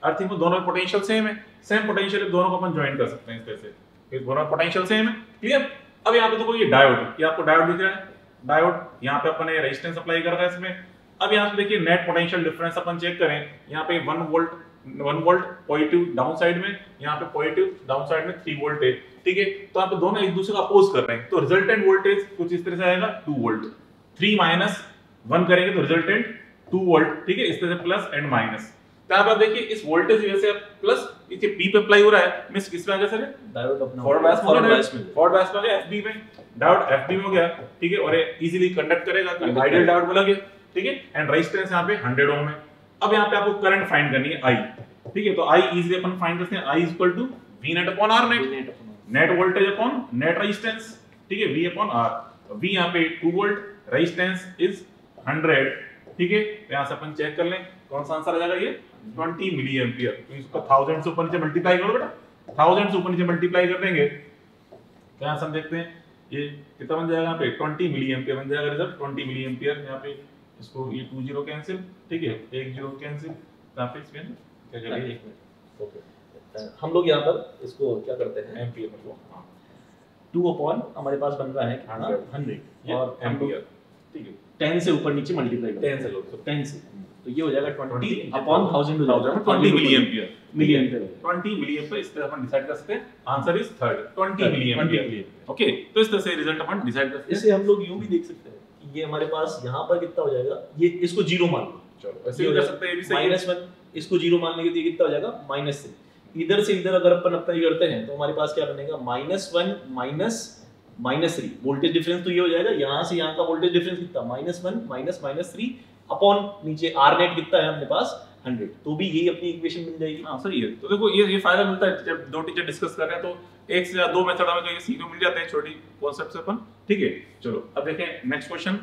अर्थिंग में दोनों पोटेंशियल सेम है, सेम पोटेंशियल, दोनों को अपन ज्वाइन कर सकते हैं इस तरह से, ये दोनों पोटेंशियल सेम है। क्लियर? अब यहाँ पे देखो ये डायोड, ये आपको डायोड दिख रहा है, डायोड यहाँ पे अपन रेजिस्टेंस अप्लाई कर रहा है इसमें। अब यहाँ पे देखिए नेट पोटेंशियल डिफरेंस अपन चेक करें, यहाँ पे 1 वोल्ट पॉजिटिव डाउन साइड में, यहाँ पे पॉजिटिव डाउन साइड में 3 वोल्ट है, ठीक है। तो यहाँ पे दोनों एक दूसरे को अपोज कर रहे हैं, तो रिजल्टेंट वोल्टेज कुछ इस तरह से आएगा 2 वोल्ट। 3 माइनस 1 करेंगे तो रिजल्टेंट 2 वोल्ट, ठीक है, इस तरह से प्लस एंड माइनस। तो आप देखिए इस वोल्टेज की वजह से प्लस इसे पी पे अप्लाई हो रहा है, मिस किस में आ गया सर? डायोड अपना फॉरवर्ड बायस में, फॉरवर्ड बायस में आ गया एफबी में, डायोड एफबी में हो गया, ठीक है, और ये इजीली कंडक्ट करेगा, तो आइडियल डायोड बोला गया, ठीक है। एंड रेजिस्टेंस यहाँ पे 100 ओम है। अब यहाँ पे आपको करंट फाइंड करनी है आई, ठीक है, तो आई इजीली अपन फाइंड करते हैं, I is equal to V net upon R net, net voltage upon net resistance, ठीक है, वी अपॉन आर। वी यहाँ पे 2 वोल्ट, रेजिस्टेंस इज 100, ठीक है। तो यहाँ से अपन चेक कर लें कौन सा आंसर आ जाएगा, ये 20 मिली एम्पियर। तो इसको 1000 से ऊपर नीचे मल्टीप्लाई करो बेटा, 1000 से ऊपर नीचे मल्टीप्लाई कर देंगे तो यहाँ से हम देखते हैं ये कितना बन जाएगा, यहाँ पे 20 मिली एम्पियर बन जाएगा रिजल्ट, 20 मिली एम्पियर। यहाँ पे इसको ये 2 0 कैंसिल, ठीक है, 1 0 कैंसिल, यहाँ पे इसमें क्या करेंगे, ओके, हम लोग यहाँ पर इसको क्या करते हैं, एम्पियर मतलब 2 अपॉन हमारे पास बन रहा है 100 और एम्पियर, ठीक है, 10 से ऊपर नीचे मल्टीप्लाई 10 से लो, 10 से, तो ये हो जाएगा 20 अपॉन 1000 हो जाएगा 20 milli ampere, milli ampere 20 milli ampere. इस तरह अपन डिसाइड कर सकते हैं, answer is third 20 milli ampere, okay. तो इस तरह से रिजल्ट अपन डिसाइड कर सकते हैं। इसे हम लोग यूं भी देख सकते हैं कि ये हमारे पास यहाँ पर कितना हो जाएगा, ये इसको 0 मान लो, चलो ऐसे भी कर सकते हैं, ये भी सही है। -1 इसको 0 मानने के लिए कितना हो जाएगा, -3। इधर से इधर अगर अपन अप्लाई करते हैं तो हमारे पास क्या बनेगा, -1 -3, वोल्टेज डिफरेंस तो ये हो जाएगा, यहाँ से यहाँ का वोल्टेज डिफरेंस कितना, -1 -3 अपॉन नीचे आर नेट कितना है अपने पास 100, तो भी यही अपनी इक्वेशन बन जाएगी। हाँ सही है। तो देखो ये फायदा मिलता है जब दो टीचर डिस्कस कर रहे हैं, तो एक से या दो मेथड हमें तो ये सीखने मिल जाते हैं छोटी कॉन्सेप्ट से अपन, ठीक है। चलो अब देखें next question.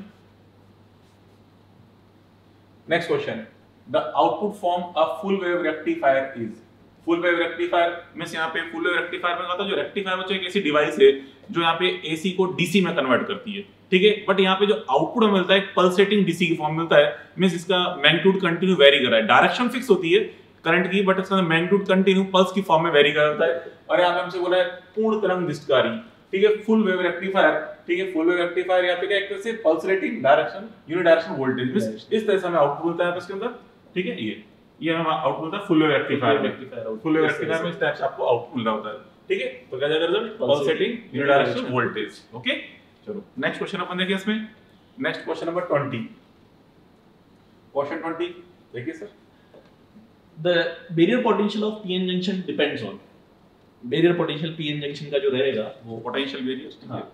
Next question, the output from a full wave rectifier is. Full wave rectifier means यहाँ पे फुल वेव रेक्टिफायर में कहता है जो रेक्टिफायर बच्चों एक ऐसी डिवाइस है जो यहाँ पे एसी को डीसी में कन्वर्ट करती है, ठीक है। बट यहाँ पे जो आउटपुट हमें मिलता है पल्सेटिंग डीसी की फॉर्म मिलता है, मींस इसका मैग्नीट्यूड कंटिन्यू वेरी कर रहा है, डायरेक्शन फिक्स होती है करंट की, बट इसका मैग्नीट्यूड कंटिन्यू पल्स की फॉर्म में वेरी करता है। और यहाँ पे हमसे बोला है पूर्ण तरंग निष्कारी, ठीक है, फुल वेव रेक्टिफायर, ठीक है, फुल वेव रेक्टिफायर यहाँ पे क्या एक तरह से पल्सेटिंग डायरेक्शन यूनिडायरेक्शनल वोल्टेज, इस तरह से हमें आउटपुट मिलता है इसके अंदर, ठीक है। ये हमें आउटपुट मिलता है फुल वेव रेक्टिफायर में, फुल वेव रेक्टिफायर में इस टाइप से आपको आउटपुट मिल रहा होता है, ठीक है। तो क्या जाएगा result, pulsating unidirectional voltage, okay. चलो नेक्स्ट क्वेश्चन अपन देखिए इसमें, नेक्स्ट क्वेश्चन नंबर 20, क्वेश्चन 20 देखिए sir. The barrier potential of PN junction depends on, barrier potential PN junction का जो रहेगा वो पोटेंशियल वेरिएंस, ठीक है।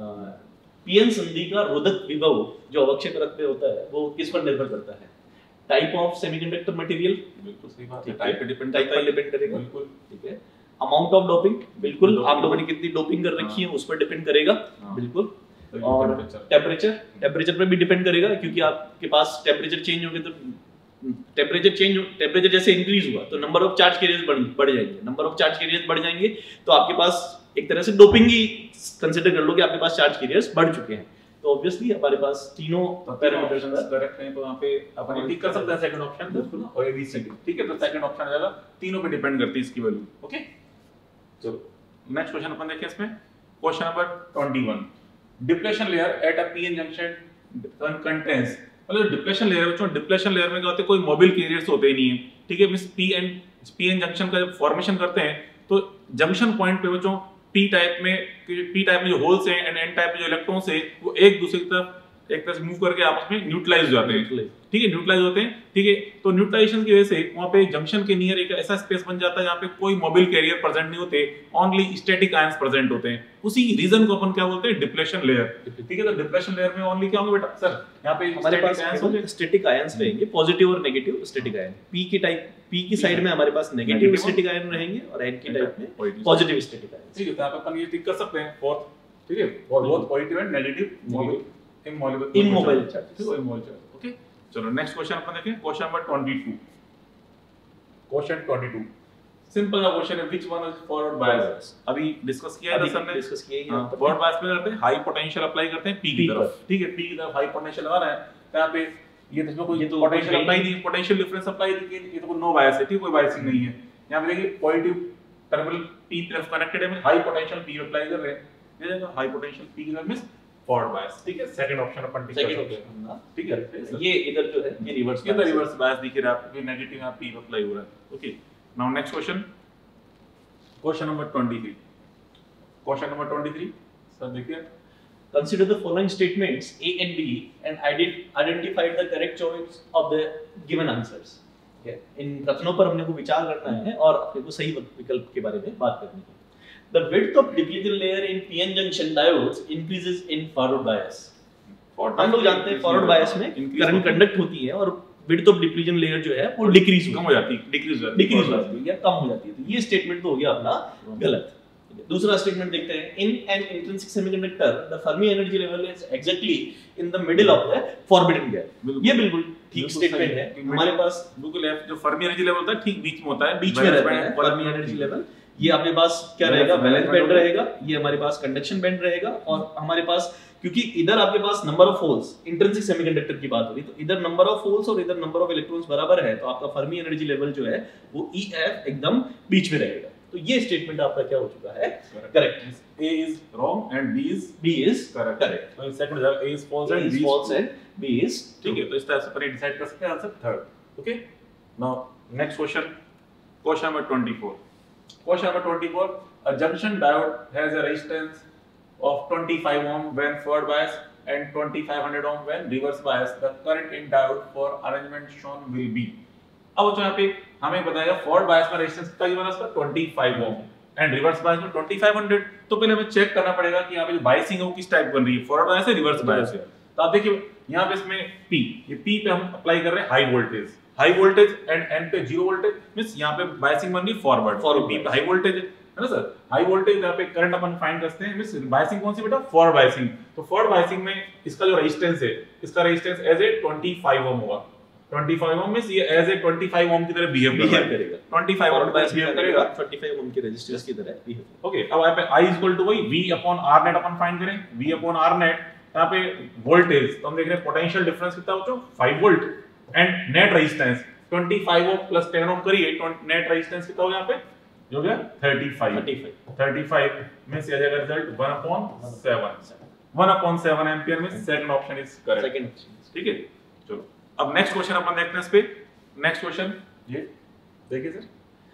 PN संधि का रोधक विभव जो अवक्षय परत पे होता है वो किस पर निर्भर करता है, टाइप ऑफ सेमीकंडक्टर मटेरियल, बिल्कुल सही बात है, टाइप पे डिपेंड करेगा, बिल्कुल, ठीक है। अमाउंट ऑफ डोपिंग, बिल्कुल आप लोगों ने कितनी डोपिंग कर रखी है उस पर डिपेंड करेगा, बिल्कुल। और टेम्परेचर पे भी डिपेंड करेगा, क्योंकि आपके पास टेम्परेचर चेंज होंगे तो टेम्परेचर जैसे इंक्रीज हुआ तो नंबर ऑफ चार्ज कैरियर्स बढ़ जाएंगे, नंबर ऑफ चार्ज कैरियर्स बढ़ जाएंगे तो आपके पास एक तरह से डोपिंग ही कंसीडर कर लो कि आपके पास चार्ज कैरियर्स बढ़ चुके हैं। तो ऑब्वियसली हमारे पास तीनों पैरामीटर्स करेक्ट हैं, तो वहां पे अपन टिक कर सकते हैं सेकंड ऑप्शन, बिल्कुल, और एबीसी, ठीक है। तो सेकंड ऑप्शन आ जाएगा, तीनों पे डिपेंड करती है इसकी वैल्यू, ओके। चलो नेक्स्ट क्वेश्चन अपन देखिए इसमें, question number 21, depletion layer at a PN junction contains, मतलब डिप्लेशन लेयर बच्चों, डिप्लेशन लेयर में क्या होता है, कोई मोबाइल कैरियर्स होते ही नहीं है, ठीक है। मींस पीएन जंक्शन का जब फॉर्मेशन करते हैं तो जंक्शन पॉइंट पे बच्चों पी टाइप में जो होल्स हैं एंड एन टाइप में जो इलेक्ट्रॉन्स हैं वो एक दूसरे की तरफ एक तरह से मूव करके आपस में न्यूट्रलाइज हो जाते हैं, ठीक है, न्यूट्रलाइज होते हैं, ठीक है। तो न्यूट्रलाइजेशन की वजह से वहां पे जंक्शन के नियर एक ऐसा स्पेस बन जाता है जहाँ पे कोई मोबाइल कैरियर प्रेजेंट नहीं होते, ओनली स्टैटिक आयंस प्रेजेंट होते हैं। उसी रीजन को अपन क्या बोलते हैं, डिप्लेशन लेयर, ठीक है। तो डिप्लेशन लेयर में ओनली क्या होंगे बेटा सर, यहाँ पे हमारे पास स्टैटिक आयंस रहेंगे, पॉजिटिव और नेगेटिव स्टैटिक आयन। पी की साइड में हमारे पास नेगेटिव स्टैटिक आयन रहेंगे और एन की टाइप में पॉजिटिव स्टैटिक आयन, ठीक है। तो अपन ये टिक कर सकते हैं फोर्थ, ठीक है, और both positive and negative immobile charge, ठीक है, इमोबाइल चार्ज, ओके। चलो नेक्स्ट क्वेश्चन अपन देखें, क्वेश्चन नंबर 22, क्वेश्चन 22 सिंपल सा क्वेश्चन है, which one is forward bias, अभी डिस्कस किया है सर ने, डिस्कस किया है। फॉरवर्ड बायस में करते हैं हाई पोटेंशियल अप्लाई करते हैं पी की तरफ, ठीक है, पी की तरफ हाई पोटेंशियल आ रहा है, तो यहाँ पे ये तो इसमें कोई ये तो पोटेंशियल अप्लाई नहीं, पोटेंशियल डिफरेंस अप्लाई नहीं, ये तो नो बायस है, ठीक, कोई बायसिंग नहीं है। यहाँ पे देखिए positive terminal P plus connected है, हाई पोटेंशियल P अप्लाई कर रहे हैं, ये देखो हाई पोटेंशियल P का मींस फॉरवर्ड बायस, ठीक है। सेकंड ऑप्शन अपन टिक कर सकते हैं, ठीक है। ये इधर जो है ये रिवर्स, ये तो रिवर्स बायस दिख रहा है आपको, नेगेटिव यहाँ P अप्लाई हो रहा है, okay. Now next question, question number 23, question number 23 sir देखिए, consider the following statements A and B and identify the correct choice of the given answers। इन कथनों पर हमने को विचार करना है और अपने को सही विकल्प के बारे में बात करनी है। The width of depletion layer in PN junction diodes increases in forward bias। हम लोग जानते हैं फॉरवर्ड बायस में करंट कंडक्ट होती है और विड्थ ऑफ डिप्लीशन लेयर जो है वो डिक्रीज कम हो जाती है, डिक्रीज हो जाती है या कम हो जाती है। तो ये स्टेटमेंट तो हो गया अपना गलत। दूसरा स्टेटमेंट देखते हैं, in an intrinsic semiconductor the Fermi energy level is exactly in the middle of the forbidden gap. ये बिल्कुल ठीक स्टेटमेंट है। हमारे पास बिल्कुल जो फर्मी एनर्जी लेवल होता है ठीक बीच में होता है, बीच में रहता है फर्मी एनर्जी लेवल। ये अपने पास क्या रहेगा, वैलेंस बैंड रहेगा, ये हमारे पास कंडक्शन बैंड रहेगा और हमारे पास क्योंकि इधर आपके पास number of holes, intrinsic semiconductor की बात हो रही, तो इधर नंबर ऑफ होल्स और इधर नंबर ऑफ इलेक्ट्रॉन्स बराबर है, तो आपका फर्मी एनर्जी लेवल जो है वो EF एकदम बीच में रहेगा। तो ये स्टेटमेंट आपका क्या हो चुका है, correct. A is wrong and B is correct। तो सेकंड हो जाएगा A is false and B is ठीक है। तो इस तरह से अपन डिसाइड कर सकते हैं answer third, okay. Now next question, question number 24, question number 24, a junction diode has a resistance of 25 ohm when forward bias and 2500 ohm when reverse bias। The current in diode for arrangement shown will be। अब बच्चों यहाँ पे हमें बताएगा forward bias में resistance कितना given है उसका 25 ओम एंड रिवर्स बायस में 2500। तो पहले हमें चेक करना पड़ेगा कि यहाँ पे जो बायसिंग है वो किस टाइप बन रही है, फॉरवर्ड बायस है रिवर्स बायस है। तो आप देखिए यहाँ पे इसमें P, ये P पे हम अप्लाई कर रहे हैं हाई वोल्टेज एंड N पे जीरो वोल्टेज, मींस यहाँ पे बायसिंग बन रही है फॉरवर्ड, P पे हाई वोल्टेज है ना सर, हाई वोल्टेज यहाँ पे करंट अपन फाइंड करते हैं, मींस बायसिंग कौन सी बेटा, फॉरवर्ड बायसिंग। तो फॉरवर्ड बायसिंग में इसका जो रेजिस्टेंस है, इसका रेजिस्टेंस एज ए 25 ओम होगा। 25 ओम मींस ये एज ए 25 ओम की तरह बिहेव करेगा, 25 ओम की तरह बिहेव करेगा, 25 ओम के रेजिस्टेंस की तरह बिहेव। ओके। अब यहाँ पे I इक्वल टू वही V अपॉन R नेट अपन फाइंड करें, V अपॉन R नेट। यहाँ पे वोल्टेज तो हम देख रहे हैं पोटेंशियल डिफरेंस कितना बच्चों 5 volt and net resistance 25 ohm plus 10 ohm करिए, नेट रेजिस्टेंस कितना हो गया यहाँ पे, जो गया 35 मींस ये जाएगा रिजल्ट 1/7 एंपियर में सेकंड ऑप्शन इज करेक्ट, ठीक है। चलो अब नेक्स्ट क्वेश्चन अपन देखते हैं इस पे। नेक्स्ट क्वेश्चन ये देखिए sir,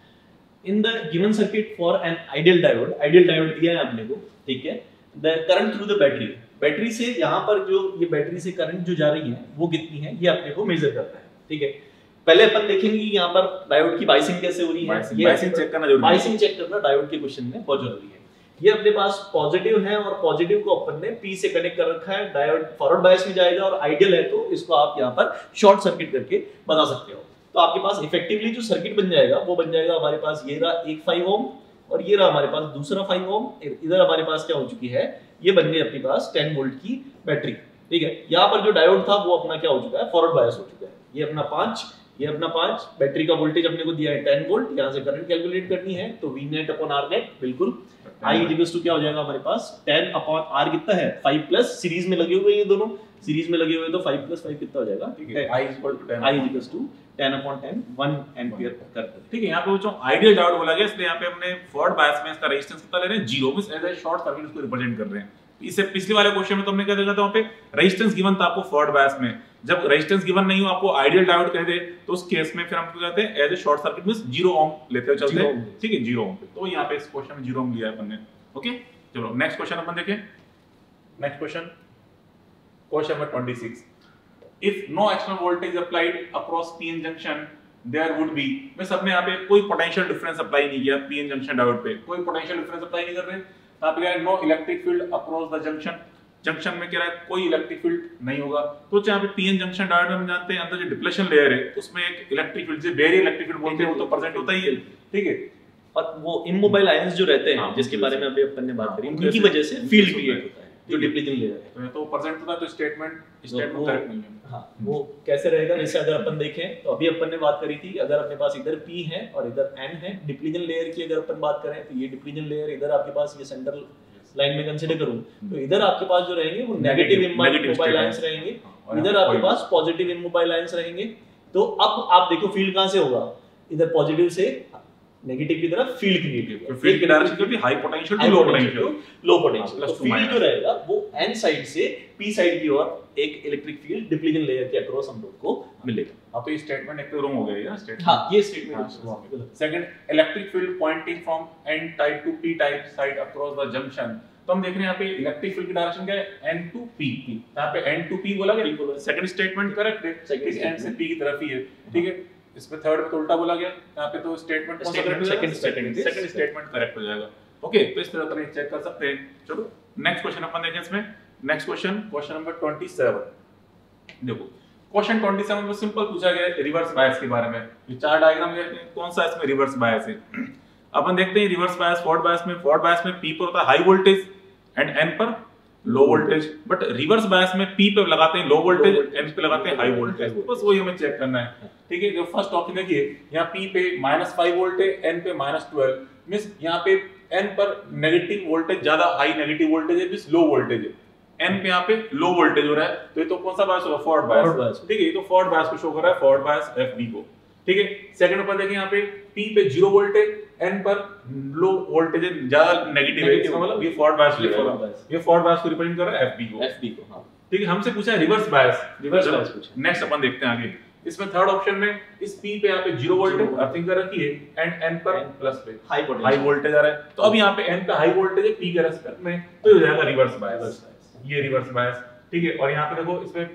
in the given circuit for an ideal diode दिया है आपने को, ठीक है। The current through the battery से यहाँ पर जो ये बैटरी से करंट जो जा रही है वो कितनी है, ये अपने को मेजर करना है, ठीक है। पहले अपन देखेंगे यहाँ पर डायोड की बाइसिंग कैसे हो रही है, बाइसिंग चेक करना जरूरी है, बाइसिंग चेक करना डायोड के क्वेश्चन में बहुत जरूरी है। ये अपने पास पॉजिटिव है और पॉजिटिव को अपन ने P से कनेक्ट कर रखा है, डायोड फॉरवर्ड बायस में जाएगा और आइडियल है तो इसको आप यहाँ पर शॉर्ट सर्किट करके बता सकते हो। तो आपके पास इफेक्टिवली जो सर्किट बन जाएगा वो बन जाएगा हमारे पास ये रहा एक 5 ओम और ये रहा हमारे पास दूसरा 5 ओम। इधर हमारे पास क्या हो चुकी है, ये बन गई अपने पास 10 वोल्ट की बैटरी, ठीक है। यहाँ पर जो डायोड था वो अपना क्या हो चुका है, फॉरवर्ड बायस हो चुका है। ये अपना 5, ये अपना 5, बैटरी का वोल्टेज अपने को दिया है 10 वोल्ट, यहाँ से करंट कैलकुलेट करनी है तो V net upon R net बिल्कुल I इक्वल्स टू क्या हो जाएगा हमारे पास 10 अपॉन R कितना है 5 प्लस, सीरीज में लगे हुए ये दोनों सीरीज में लगे हुए तो 5 प्लस 5 कितना हो जाएगा, ठीक है। I equal to 10, I equals to 10 upon 10 1 ampere करते हैं, ठीक है। यहाँ पे बच्चों आइडियल डायोड बोला गया, इसलिए यहाँ पे हमने फॉरवर्ड बायस में इसका रेजिस्टेंस कितना ले रहे हैं 0, means as a short circuit इसको रिप्रेजेंट कर रहे हैं। इससे पिछले वाले क्वेश्चन में तो हमने क्या देखा था, वहां पे रेजिस्टेंस गिवन था आपको फॉरवर्ड बायस में, जब रेजिस्टेंस गिवन नहीं हो आपको आइडियल डायोड कह दे तो उस केस में फिर हम क्या कहते हैं as a short circuit means 0 ohm लेते हुए चलते हैं, ठीक है 0 ओम पे। तो यहाँ पे इस क्वेश्चन में 0 ओम लिया है अपन ने, ओके। चलो नेक्स्ट क्वेश्चन अपन देखें। Next question, question number 26, if no external voltage applied across PN junction there would be, मैं सबने यहाँ पे कोई पोटेंशियल डिफरेंस अप्लाई नहीं किया पीएन जंक्शन डायोड पे, कोई पोटेंशियल डिफरेंस अप्लाई नहीं कर रहे, यहाँ पे क्या है no electric field across the junction, junction में क्या है कोई इलेक्ट्रिक फील्ड नहीं होगा। तो यहाँ पे पीएन जंक्शन डायोड में हम जानते हैं अंदर जो डिप्लेशन लेयर है उसमें एक इलेक्ट्रिक फील्ड जो वेरी इलेक्ट्रिक फील्ड बोलते हैं वो तो प्रेजेंट होता ही है, ठीक है। और वो इमोबाइल आयंस जो रहते हैं जिसके बारे में अभी अपन ने बात करी, उनकी वजह से फील्ड क्रिएट होता है जो डिप्लीशन लेयर है, तो प्रेजेंट होता है। तो स्टेटमेंट करेक्ट नहीं है। हाँ, वो कैसे रहेगा, जैसे अगर अपन देखें तो अभी अपन ने बात करी थी अगर अपने पास इधर P है और इधर N है, डिप्लीशन लेयर की अगर अपन बात करें तो ये डिप्लीशन लेयर इधर आपके पास ये सेंट्रल लाइन में कंसीडर करूं तो इधर आपके पास जो रहेंगे वो नेगेटिव इमोबाइल आयंस रहेंगे इधर आपके पास पॉजिटिव इमोबाइल आयंस रहेंगे। तो अब आप देखो फील्ड कहां से होगा, इधर पॉजिटिव से नेगेटिव की तरफ फील्ड क्रिएट होगा। फील्ड की डायरेक्शन क्या होती है, high potential to low potential, low potential. Plus तो फील्ड जो रहेगा वो n साइड से p साइड की ओर एक इलेक्ट्रिक फील्ड डिप्लीजन लेयर के अक्रॉस हम लोग को मिलेगा। अब तो ये स्टेटमेंट एक तो रॉन्ग हो गया ये स्टेटमेंट। हां ये statement. Second, electric field pointing from n type to p type side across the junction. तो हम देख रहे हैं यहाँ पे इलेक्ट्रिक फील्ड की डायरेक्शन क्या है, n टू p। यहाँ पे n टू p बोला गया, सेकंड स्टेटमेंट करेक्ट है, ठीक है, n से p की तरफ ही है, ठीक है। इसमें थर्ड में तो उल्टा बोला गया, यहाँ पे तो स्टेटमेंट कौन सा करेक्ट हो जाएगा, सेकंड स्टेटमेंट करेक्ट हो जाएगा। ओके, तो इस तरह अपन चेक कर सकते हैं। चलो नेक्स्ट क्वेश्चन अपन देखें इसमें। Next question, question number 27। देखो क्वेश्चन 27 में सिंपल पूछा गया है रिवर्स बायस के बारे में। ये चार डायग्राम देखते हैं कौन सा इसमें रिवर्स बायस है। अपन देखते हैं रिवर्स बायस फॉरवर्ड बायस में p पर होता है हाई वोल्टेज एंड n पर low voltage, but reverse bias में p पे लगाते हैं लो वोल्टेज, n पे लगाते हैं हाई वोल्टेज। बस वही हमें चेक करना है, ठीक है। जो फर्स्ट ऑप्शन देखिए, यहाँ p पे -5 वोल्ट है, n पे -12, मींस यहाँ पे n पर नेगेटिव वोल्टेज ज्यादा, हाई नेगेटिव वोल्टेज है, मींस लो वोल्टेज है। n पे यहाँ पे लो वोल्टेज हो रहा है, तो ये तो कौन सा बायस होगा, फॉरवर्ड बायस, ठीक है। ये तो फॉरवर्ड बायस को शो कर रहा है, फॉरवर्ड बायस FB को, ठीक है। सेकंड पर देखिए, यहाँ पे p पे 0 वोल्ट है, n पर लो वोल्टेज है, ज्यादा नेगेटिव है, इसका मतलब ये फॉरवर्ड बायस होगा, ये फॉरवर्ड बायस को रिप्रेजेंट कर रहा है FB को, हां ठीक है। हमसे पूछा है रिवर्स बायस पूछा। नेक्स्ट अपन देखते हैं आगे। इसमें थर्ड ऑप्शन में इस p पे यहाँ पे 0 वोल्ट है, अर्थिंग कर रखी है, एंड n पर प्लस पे हाई वोल्टेज आ रहा है। तो अब यहाँ पे n पे हाई वोल्टेज है p के रेस्पेक्ट में, तो हो जाएगा रिवर्स बायस, ये रिवर्स बायस, ठीक है। और यहाँ पे देखो इसमें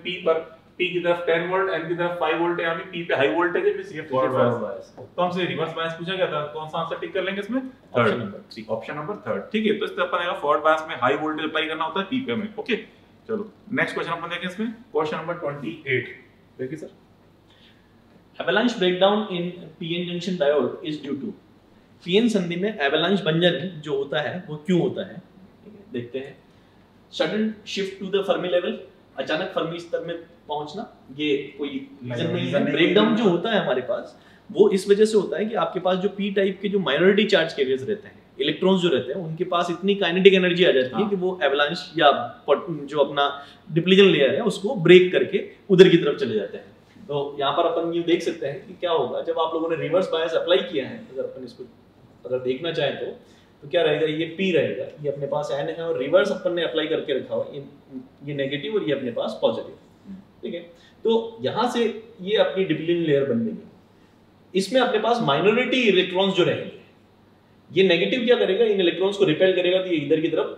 p की तरफ 10 वोल्ट, n की तरफ 5 वोल्ट है, यहाँ पे p पे हाई वोल्टेज है, ये फॉरवर्ड बायस। तो हमसे रिवर्स बायस पूछा गया था, कौन सा आंसर टिक कर लेंगे इसमें, ऑप्शन नंबर 3, ऑप्शन नंबर 3, ठीक है। तो इस तरह अपन आएगा फॉरवर्ड बायस में हाई वोल्टेज अप्लाई करना होता है p पे में, ओके। चलो नेक्स्ट क्वेश्चन अपन देखें इसमें, क्वेश्चन नंबर 28 देखिए sir. avalanche breakdown in pn junction diode is due to pn संधि में avalanche भंजन जो होता है वो क्यों होता है, ठीक है। देखते हैं, sudden shift to the Fermi level, अचानक फर्मी स्तर में पहुंचना, ये कोई रीजन नहीं है। ब्रेकडाउन जो होता है हमारे पास वो इस वजह से होता है कि आपके पास जो p टाइप के जो माइनॉरिटी चार्ज कैरियर्स रहते हैं, इलेक्ट्रॉन्स जो रहते हैं, उनके पास इतनी काइनेटिक एनर्जी आ जाती है कि वो एवलांच या जो अपना डिप्लीजन लेयर है उसको ब्रेक करके उधर की तरफ चले जाते हैं। तो यहाँ पर अपन ये देख सकते हैं कि क्या होगा जब आप लोगों ने रिवर्स बायस अप्लाई किया है। अगर अपन इसको अगर देखना चाहें तो क्या रहेगा, ये p रहेगा, ये अपने पास n है, और रिवर्स अपन ने अप्लाई करके रखा हुआ ये नेगेटिव और ये अपने पास पॉजिटिव, ठीक है। तो यहाँ से ये अपनी डिप्लीजन लेयर बन गई, इसमें अपने पास माइनॉरिटी इलेक्ट्रॉन्स जो रहेंगे, ये नेगेटिव क्या करेगा, इन इलेक्ट्रॉन्स को रिपेल करेगा, तो ये इधर की तरफ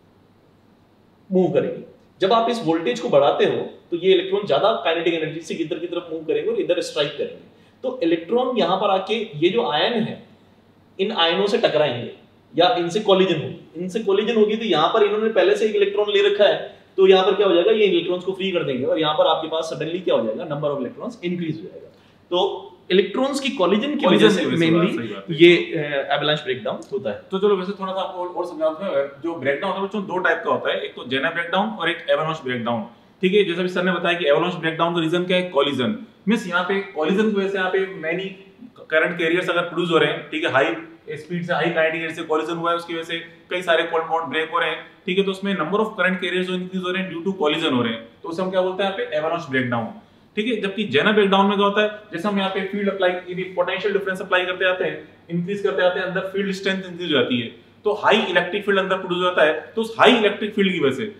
मूव करेंगे। जब आप इस वोल्टेज को बढ़ाते हो तो ये इलेक्ट्रॉन ज्यादा काइनेटिक एनर्जी से इधर की तरफ मूव करेंगे और इधर स्ट्राइक करेंगे। तो इलेक्ट्रॉन यहां पर आके ये जो आयन है इन आयनों से टकराएंगे या इनसे कोलिजन होगी। इनसे कोलिजन होगी तो यहां पर इन्होंने पहले से एक इलेक्ट्रॉन ले रखा है, तो यहां पर क्या हो जाएगा, ये इलेक्ट्रॉन्स को फ्री कर देंगे और यहां पर आपके पास सडनली क्या हो जाएगा, नंबर ऑफ इलेक्ट्रॉन्स इंक्रीज हो जाएगा। तो इलेक्ट्रॉन्स की कोलिजन की वजह से मेनली ये एवलांच ब्रेकडाउन होता है। तो चलो वैसे थोड़ा सा आपको और समझाता हूं। जो ब्रेकडाउन होता है वो दो टाइप का होता है, एक तो जेनर ब्रेकडाउन और एक एवलांच ब्रेकडाउन, ठीक है। जैसा भी सर ने बताया कि एवलांच ब्रेकडाउन का रीजन क्या है, कोलिजन। मींस यहाँ पे कोलिजन की वजह से यहाँ पे मैनी करंट कैरियर्स अगर प्रोड्यूस हो रहे हैं, ठीक है, हाई स्पीड से हाई काइनेटिक एनर्जी से कोलिजन हुआ है, उसकी वजह से कई सारे कोल्ड बॉन्ड ब्रेक हो रहे हैं, ठीक है। तो उसमें नंबर ऑफ करंट कैरियर्स जो इंक्रीज हो रहे हैं ड्यू टू कोलिजन हो रहे हैं, तो उसे हम क्या बोलते हैं यहाँ पे एवलांच ब्रेकडाउन, ठीक है। जबकि जेनर ब्रेकडाउन में क्या होता है, जैसे हम यहाँ पे field apply potential difference apply करते जाते हैं, इंक्रीज करते जाते हैं, अंदर फील्ड स्ट्रेंथ इंक्रीज हो जाती है, तो हाई इलेक्ट्रिक फील्ड अंदर प्रोड्यूस होता है। तो उस हाई इलेक्ट्रिक फील्ड की वजह से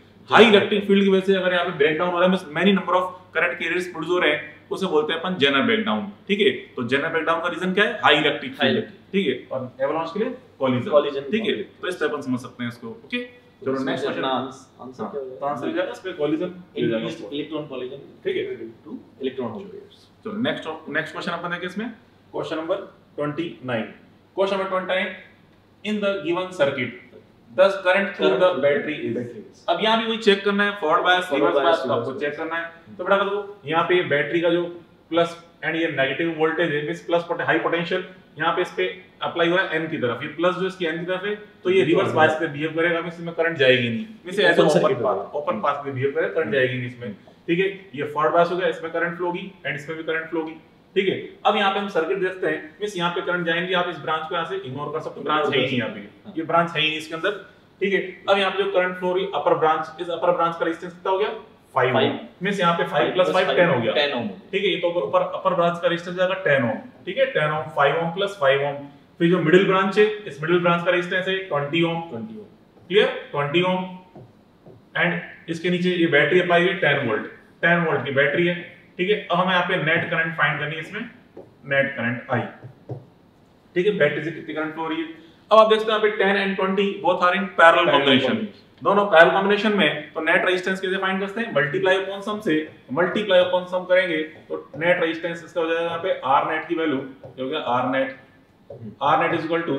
अगर यहाँ पे ब्रेकडाउन हो रहा है, many number of current carriers produce हो रहे हैं, उसे बोलते हैं अपन जेनर ब्रेकडाउन, ठीक है। तो जेनर ब्रेकडाउन का रीजन क्या है, हाई इलेक्ट्रिक फील्ड, ठीक है, और एवलांच के लिए कोलिजन, ठीक है। तो इस तरह अपन समझ सकते हैं इसको, ओके। चलो नेक्स्ट क्वेश्चन, आंसर क्या होगा, तो आंसर हो जाएगा इस पे कोलिजन, इलेक्ट्रॉन कोलिजन, ठीक है, टू इलेक्ट्रॉन होल पेयर्स। चलो नेक्स्ट क्वेश्चन अपन देखें इसमें, question number 29। Question number 29, in the given circuit thus current through the battery is। अब यहाँ भी वही चेक करना है, फॉरवर्ड बायस रिवर्स बायस आपको चेक करना है। तो बेटा देखो यहाँ पे बैटरी का जो प्लस एंड ये नेगेटिव वोल्टेज है, मींस प्लस हाई पोटेंशियल यहाँ पे इस पे अप्लाई हुआ है n की तरफ, ये प्लस जो इसकी n की तरफ है, तो ये रिवर्स बायस पे बिहेव करेगा, मींस इसमें करंट जाएगी नहीं, मींस ऐसे ओपन पाथ पे बिहेव करेगा, करंट जाएगी नहीं इसमें, ठीक है। ये फॉरवर्ड बायस हो गया, इसमें करंट फ्लो होगी एंड इसमें भी करंट फ्लो होगी, ठीक है। अब यहाँ पे हम सर्किट देखते हैं, मींस यहाँ पे करंट जाएंगे, आप इस ब्रांच को यहाँ से इग्नोर कर सकते हो, ब्रांच है ही नहीं यहाँ पे, ये ब्रांच है ही नहीं इसके अंदर, ठीक है। अब यहाँ पे जो करंट फ्लो रही अपर ब्रांच, इस अपर ब्रांच का रेजिस्टेंस कितना हो गया, 5 ओम, मींस यहाँ पे 5 प्लस 5 10 हो गया, 10 ओम, ठीक है। ये तो ऊपर अपर ब्रांच का रेजिस्टेंस जाएगा 10 ओम, ठीक है, 10 ओम, 5 ओम प्लस 5 ओम। फिर जो मिडिल ब्रांच है, इस मिडिल ब्रांच का रेजिस्टेंस है 20 ओम, क्लियर, 20 ओम। एंड इसके नीचे ये बैटरी अप्लाई है 10 वोल्ट की बैटरी है, ठीक है। अब हमें यहाँ पे नेट करंट फाइंड करनी है, इसमें नेट करंट आई, ठीक है, बैटरी से कितनी करंट फ्लो हो रही है। अब आप देखते हैं यहाँ पे 10 and 20 both are in parallel combination, दोनों पैरेलल कॉम्बिनेशन में। तो नेट रेजिस्टेंस कैसे फाइंड करते हैं, मल्टीप्लाई अपॉन सम से, मल्टीप्लाई अपॉन सम करेंगे तो नेट रेजिस्टेंस इसका हो जाएगा यहाँ पे आर नेट की वैल्यू हो गया R net is equal to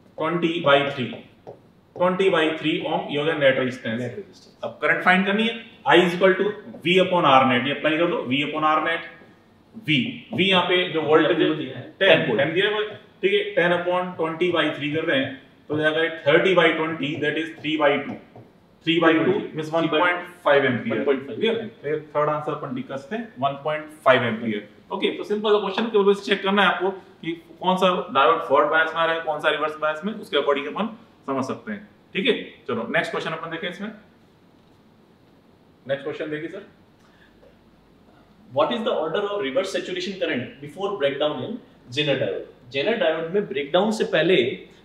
20/3 ohm, ये हो गया नेट रेजिस्टेंस। अब करंट फाइंड करनी है, I is equal to V upon R net, ये अप्लाई कर दो, V upon R net, V यहाँ पे जो वोल्टेज है 10 दिया है, ठीक है, 10 अपॉन 20/3 कर रहे हैं तो जाएगा 30/20, that is 3/2 means 1.5 ampere, clear. Third answer अपन डिस्कस थे 1.5 एम्पीयर। ओके, तो सिंपल सा क्वेश्चन, केवल बस चेक करना है आपको कि कौन सा डायोड फॉरवर्ड बायस में आ रहा है, कौन सा रिवर्स बायस में, उसके अकॉर्डिंग अपन समझ सकते हैं, ठीक है। चलो नेक्स्ट क्वेश्चन अपन देखें, इसमें नेक्स्ट क्वेश्चन देखिए sir. What is the order of reverse saturation current before breakdown in Zener diode? Zener diode में breakdown से पहले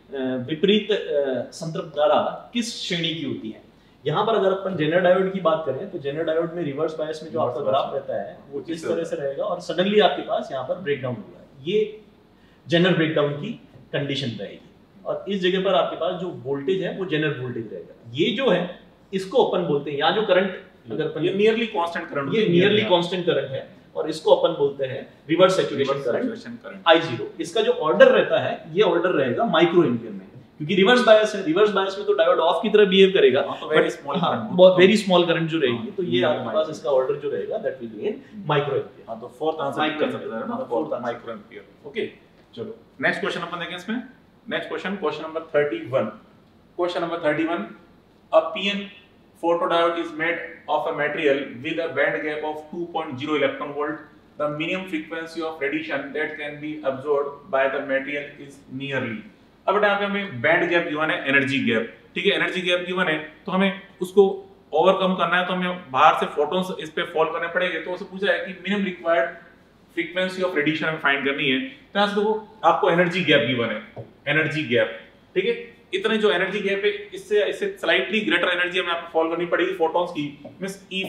विपरीत संतृप्त धारा किस श्रेणी की होती है? यहाँ पर अगर अपन Zener diode की बात करें तो Zener diode में रिवर्स बायस में जो आपका ग्राफ रहता है वो इस तरह से रहेगा और सडनली आपके पास यहाँ पर ब्रेकडाउन होगा, ये जेनर ब्रेकडाउन की कंडीशन रहेगी। और इस जगह पर आपके पास जो वोल्टेज है वो जेनर वोल्टेज रहेगा। ये जो है इसको अपन बोलते हैं, यहाँ जो करंट अगर ये नियरली कांस्टेंट करंट, ये नियरली कांस्टेंट करंट है और इसको अपन बोलते हैं रिवर्स सैचुरेशन करंट I0। इसका जो ऑर्डर रहता है ये ऑर्डर रहेगा माइक्रो एम्पियर में, क्योंकि रिवर्स बायस है, रिवर्स बायस में तो डायोड ऑफ की तरह बिहेव करेगा, वेरी स्मॉल करंट, बहुत वेरी स्मॉल करंट जो रहेगी, तो ये आपके पास इसका ऑर्डर जो रहेगा that will be in micro ampere. हां, तो फोर्थ आंसर कर सकते हैं ना, फोर्थ माइक्रो एम्पियर। ओके, चलो नेक्स्ट क्वेश्चन अपन देखें इसमें। Next question number 31। Question number 31, a PN photodiode is made of a material with a band gap of 2.0 electron volt. The minimum frequency of radiation that can be absorbed by the material is nearly. अब बेटा यहाँ पे हमें band gap given है, energy gap, ठीक है, energy gap given है, तो हमें उसको ओवरकम करना है, तो हमें बाहर से फोटॉन्स इस पे फॉल करने पड़ेंगे। तो उससे पूछा है कि minimum required frequency of radiation हमें फाइंड करनी है, तो यहाँ से देखो आपको एनर्जी गैप गिवन है, एनर्जी गैप, ठीक है। इतने जो एनर्जी गैप है इससे स्लाइटली ग्रेटर एनर्जी हमें आपको फॉलो करनी पड़ेगी फोटॉन्स की, मींस ई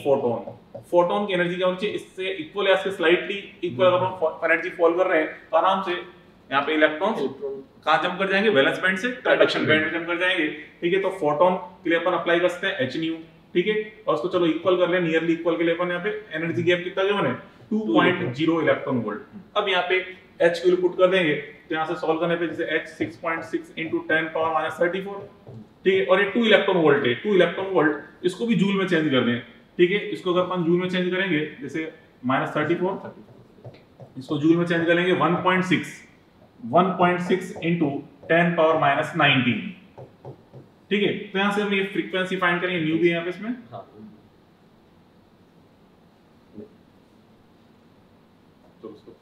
फोटॉन की एनर्जी क्या होनी चाहिए, इससे इक्वल या इससे स्लाइटली इक्वल अगर हम एनर्जी फॉलो कर रहे हैं तो आराम से यहाँ पे इलेक्ट्रॉन्स कहां जंप कर जाएंगे, वैलेंस बैंड से कंडक्शन बैंड में जंप कर जाएंगे, ठीक है। तो फोटॉन के लिए अपन अप्लाई कर सकते हैं hν, ठीक है, और उसको चलो इक्वल कर लें, नियरली इक्वल के लिए अपन यहाँ पे एनर्जी गैप कितना जो है 2.0 इलेक्ट्रॉन वोल्ट। अब यहाँ पे h की वैल्यू पुट कर देंगे तो यहाँ से सॉल्व करने पे जैसे h 6.6 into 10 power minus 34, ठीक है, और ये 2 इलेक्ट्रॉन वोल्ट है, 2 इलेक्ट्रॉन वोल्ट, इसको भी जूल में चेंज कर दें, ठीक है। इसको अगर अपन जूल में चेंज करेंगे जैसे -34, इसको जूल में चेंज करेंगे 1.6 into 10 power minus 19, ठीक है। तो यहाँ से हम ये फ्रीक्वेंसी फाइंड करेंगे, न्यू भी है यहाँ पे इसमें, तो उसको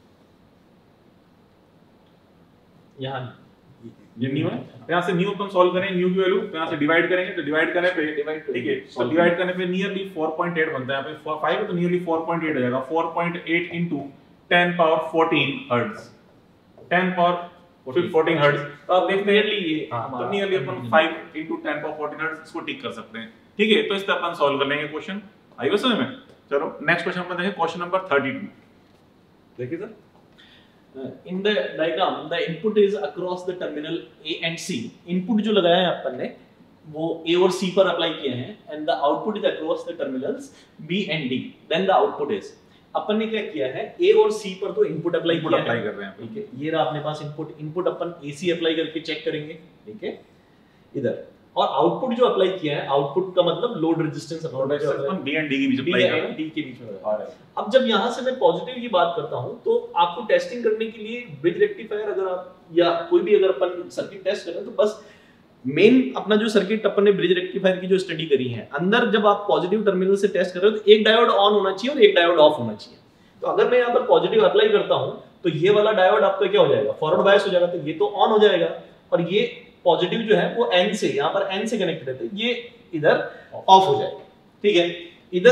यहाँ ये न्यू है, यहाँ से न्यू अपन सॉल्व करें, न्यू की वैल्यू यहाँ से डिवाइड करेंगे, तो डिवाइड करने पे ठीक है, तो डिवाइड करने पे नियरली 4.8 बनता है, यहाँ पे 5 है तो नियरली 4.8 हो जाएगा, 4.8 into 10 power 14 hertz, 10 power 14 hertz. तो आप देखते हैं ये तो नियरली अपन 5 into 10 power 14 हर्ट्ज इसको टिक कर सकते हैं, ठीक है। तो इस तरह अपन सॉल्व कर लेंगे क्वेश्चन, आइए समझ में। चलो नेक्स्ट क्वेश्चन अपन देखें, क्वेश्चन नंबर 32 देखिए sir. In the diagram, the input is across the terminal A and C. Input जो लगाया है अपन ने वो A और C पर अप्लाई किए हैं, and the output is across the terminals B and D. Then the output is, अपन ने क्या किया है, A और C पर तो इनपुट अप्लाई कर रहे हैं, ठीक है। ये रहा अपने पास इनपुट अपन AC अप्लाई करके चेक करेंगे, ठीक है, इधर। और आउटपुट जो अप्लाई किया है, आउटपुट का मतलब लोड रेजिस्टेंस अपन B and D के बीच अप्लाई कर रहे हैं, D के बीच में। अब जब यहाँ से मैं पॉजिटिव की बात करता हूँ तो आपको टेस्टिंग करने के लिए ब्रिज रेक्टिफायर अगर आप या कोई भी अगर अपन सर्किट टेस्ट करें तो बस मेन अपना जो सर्किट अपन ने ब्रिज रेक्टिफायर की जो स्टडी करी है, अंदर जब आप पॉजिटिव टर्मिनल से टेस्ट कर रहे हो तो एक डायोड ऑन होना चाहिए और एक डायोड ऑफ होना चाहिए। तो अगर मैं यहाँ पर पॉजिटिव अप्लाई करता हूँ तो ये वाला डायोड आपका क्या हो जाएगा, फॉरवर्ड बायस हो जाएगा, तो ये तो ऑन हो जाएगा, और ये पॉजिटिव जो है वो N से, यहाँ पर N से कनेक्टेड है, तो ये इधर ऑफ हो जाएगा, ठीक है। इधर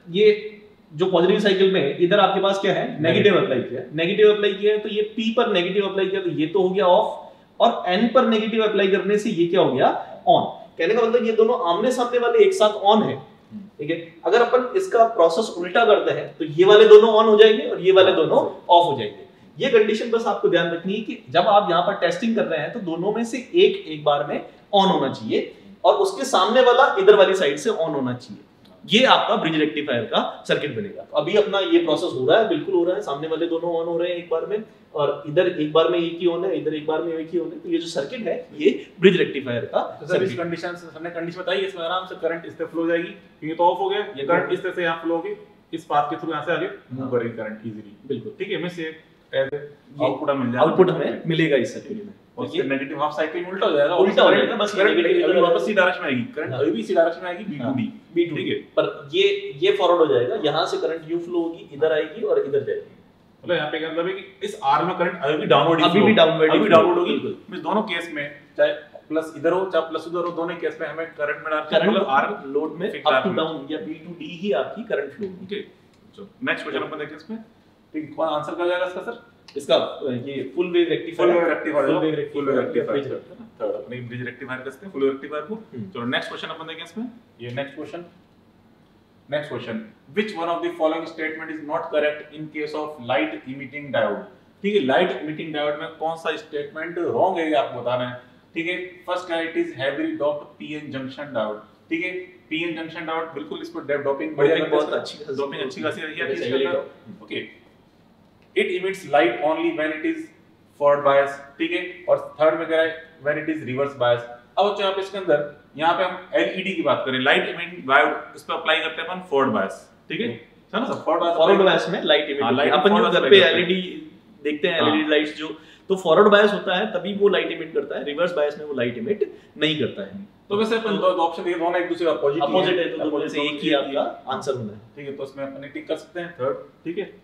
ये जो पॉजिटिव साइकिल में है, इधर आपके पास क्या है, नेगेटिव अप्लाई किया, नेगेटिव अप्लाई किया है, तो ये P पर नेगेटिव अप्लाई किया तो ये तो हो गया ऑफ, और N पर नेगेटिव अप्लाई करने से ये क्या हो गया, ऑन। कहने का मतलब ये दोनों आमने सामने वाले एक साथ ऑन है, ठीक है। अगर अपन इसका प्रोसेस उल्टा करते हैं तो ये वाले दोनों ऑन हो जाएंगे और ये वाले दोनों ऑफ हो जाएंगे। ये कंडीशन बस आपको ध्यान रखनी है कि जब आप यहाँ पर टेस्टिंग कर रहे हैं तो दोनों में से एक बार में ऑन होना चाहिए और उसके सामने वाला इधर वाली साइड से ऑन होना चाहिए। ये आपका ब्रिज रेक्टिफायर का सर्किट बनेगा। तो अभी अपना ये प्रोसेस हो रहा है, बिल्कुल हो रहा है, सामने वाले दोनों ऑन हो रहे हैं एक बार में, और इधर एक बार में एक ही ऑन है, इधर एक बार में एक ही ऑन है। तो ये जो सर्किट है ये ब्रिज रेक्टिफायर का सर्किट। इस कंडीशन से हमने कंडीशन बताई, इसमें आराम से करंट इस तरह फ्लो हो जाएगी, क्योंकि तो ऑफ हो गया, ये करंट इस तरह से यहां फ्लो होगी, इस पाथ के थ्रू यहां से आगे मूव करेगी करंट इजीली, बिल्कुल ठीक है। हमें से आउटपुट मिल जाएगा, आउटपुट हमें मिलेगा इस सर्किट में। और ये नेगेटिव हाफ साइकिल में उल्टा हो जाएगा, उल्टा हो जाएगा, बस नेगेटिव अभी वापस सी डायरेक्शन में आएगी, करंट अभी भी सी डायरेक्शन में आएगी, B2D, ठीक है। पर ये फॉरवर्ड हो जाएगा, यहां से करंट यू फ्लो होगी, इधर आएगी और इधर जाएगी। मतलब यहाँ पे क्या मतलब है कि इस R में करंट अभी भी डाउनवर्ड होगी, मींस दोनों केस में चाहे प्लस इधर हो चाहे प्लस उधर हो, दोनों केस में हमें करंट में मतलब R लोड में अप टू डाउन या B2D ही आपकी करंट फ्लो होगी, ठीक है। चलो नेक्स्ट क्वेश्चन अपन देखते हैं इसमें, ठीक, कौन आंसर कर जाएगा इसका सर? इसका ये full wave rectifier, full wave rectifier third अपने ब्रिज रेक्टिफायर कहते हैं फुल वेव रेक्टिफायर को। चलो नेक्स्ट क्वेश्चन अपन देखें इसमें, ये next question which one of the following statement is not correct in case of light emitting diode, ठीक है। लाइट इमिटिंग डायोड में कौन सा स्टेटमेंट रॉन्ग है ये आपको बताना है, ठीक है। फर्स्ट है it is heavy doped PN junction diode, ठीक है। पीएन जंक्शन डायोड बिल्कुल इसको डोपिंग बढ़िया, बहुत अच्छी खासी रही है इसके अंदर, okay. It emits light only when it is forward bias, ठीक है। और थर्ड में क्या है, when it is reverse bias। अब जो आप इसके अंदर यहाँ पे हम LED की बात करें, लाइट इमिटिंग डायोड, इस पे अप्लाई करते हैं अपन फॉरवर्ड बायस, ठीक है ना सर। फॉरवर्ड बायस में लाइट इमिट, अपन जो घर पे LED देखते हैं, LED लाइट्स जो, तो फॉरवर्ड बायस होता है तभी वो लाइट इमिट करता है, रिवर्स बायस में वो लाइट इमिट नहीं करता है। तो वैसे अपन दो ऑप्शन दिए, दोनों एक दूसरे का अपोजिट है, तो दोनों में से एक ही आपका आंसर होना है, ठीक है। तो इसमें अपन टिक कर सकते हैं थर्ड, ठीक है।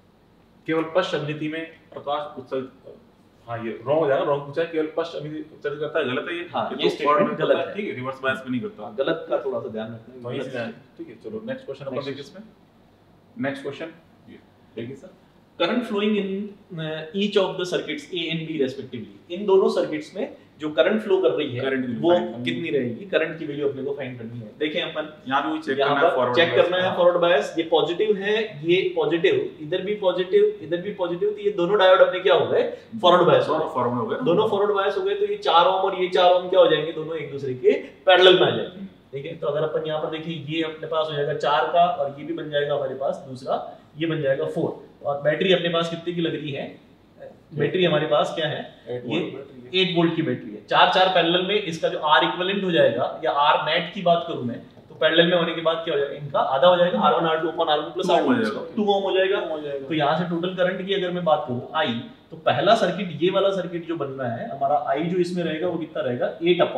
केवल पश्च अभिनीति में प्रकाश उत्सर्जित, हाँ ये रॉन्ग हो जाएगा, रॉन्ग पूछा है, केवल पश्च अभिनीति उत्सर्जित करता है, गलत है ये, हाँ ये स्टेटमेंट गलत है, ठीक है। रिवर्स बायस में नहीं करता, गलत का थोड़ा सा ध्यान रखना है, ठीक है। चलो नेक्स्ट क्वेश्चन अपन देखिए इसमें, नेक्स्ट क्वेश्चन ये देखिए sir, current flowing in each of the circuits A and B respectively, इन दोनों सर्किट्स में जो करंट फ्लो कर रही है वो कितनी रहेगी, करंट की वैल्यू अपने को फाइंड करनी है। देखें अपन यहां भी चेक करना है, फॉरवर्ड चेक करना है फॉरवर्ड बायस, ये पॉजिटिव है, ये पॉजिटिव, इधर भी पॉजिटिव, इधर भी पॉजिटिव, तो ये दोनों डायोड अपने क्या हो गए, फॉरवर्ड बायस, दोनों फॉरवर्ड हो गए, दोनों फॉरवर्ड बायस हो गए। तो ये 4 ओम और ये 4 ओम क्या हो जाएंगे, दोनों एक दूसरे के पैरेलल में आ जाएंगे, ठीक है। तो अगर अपन यहाँ पर देखिए, ये अपने पास हो जाएगा 4 का, और ये भी बन जाएगा हमारे पास दूसरा, ये बन जाएगा 4, और बैटरी अपने पास कितने की लग रही है, बैटरी हमारे पास क्या है, ये 8 वोल्ट की बैटरी है। 4 पैरेलल में इसका जो R इक्विवेलेंट हो जाएगा, या R नेट की बात करूं मैं, तो पैरेलल में होने के बाद क्या हो जाएगा, इनका आधा हो जाएगा, R1 R2 upon R1 plus R2 2 ओम हो जाएगा। तो यहाँ से टोटल करंट की अगर मैं बात करूं I, तो पहला सर्किट, ये वाला सर्किट जो बन रहा है हमारा, I जो इसमें रहेगा वो कितना रहेगा,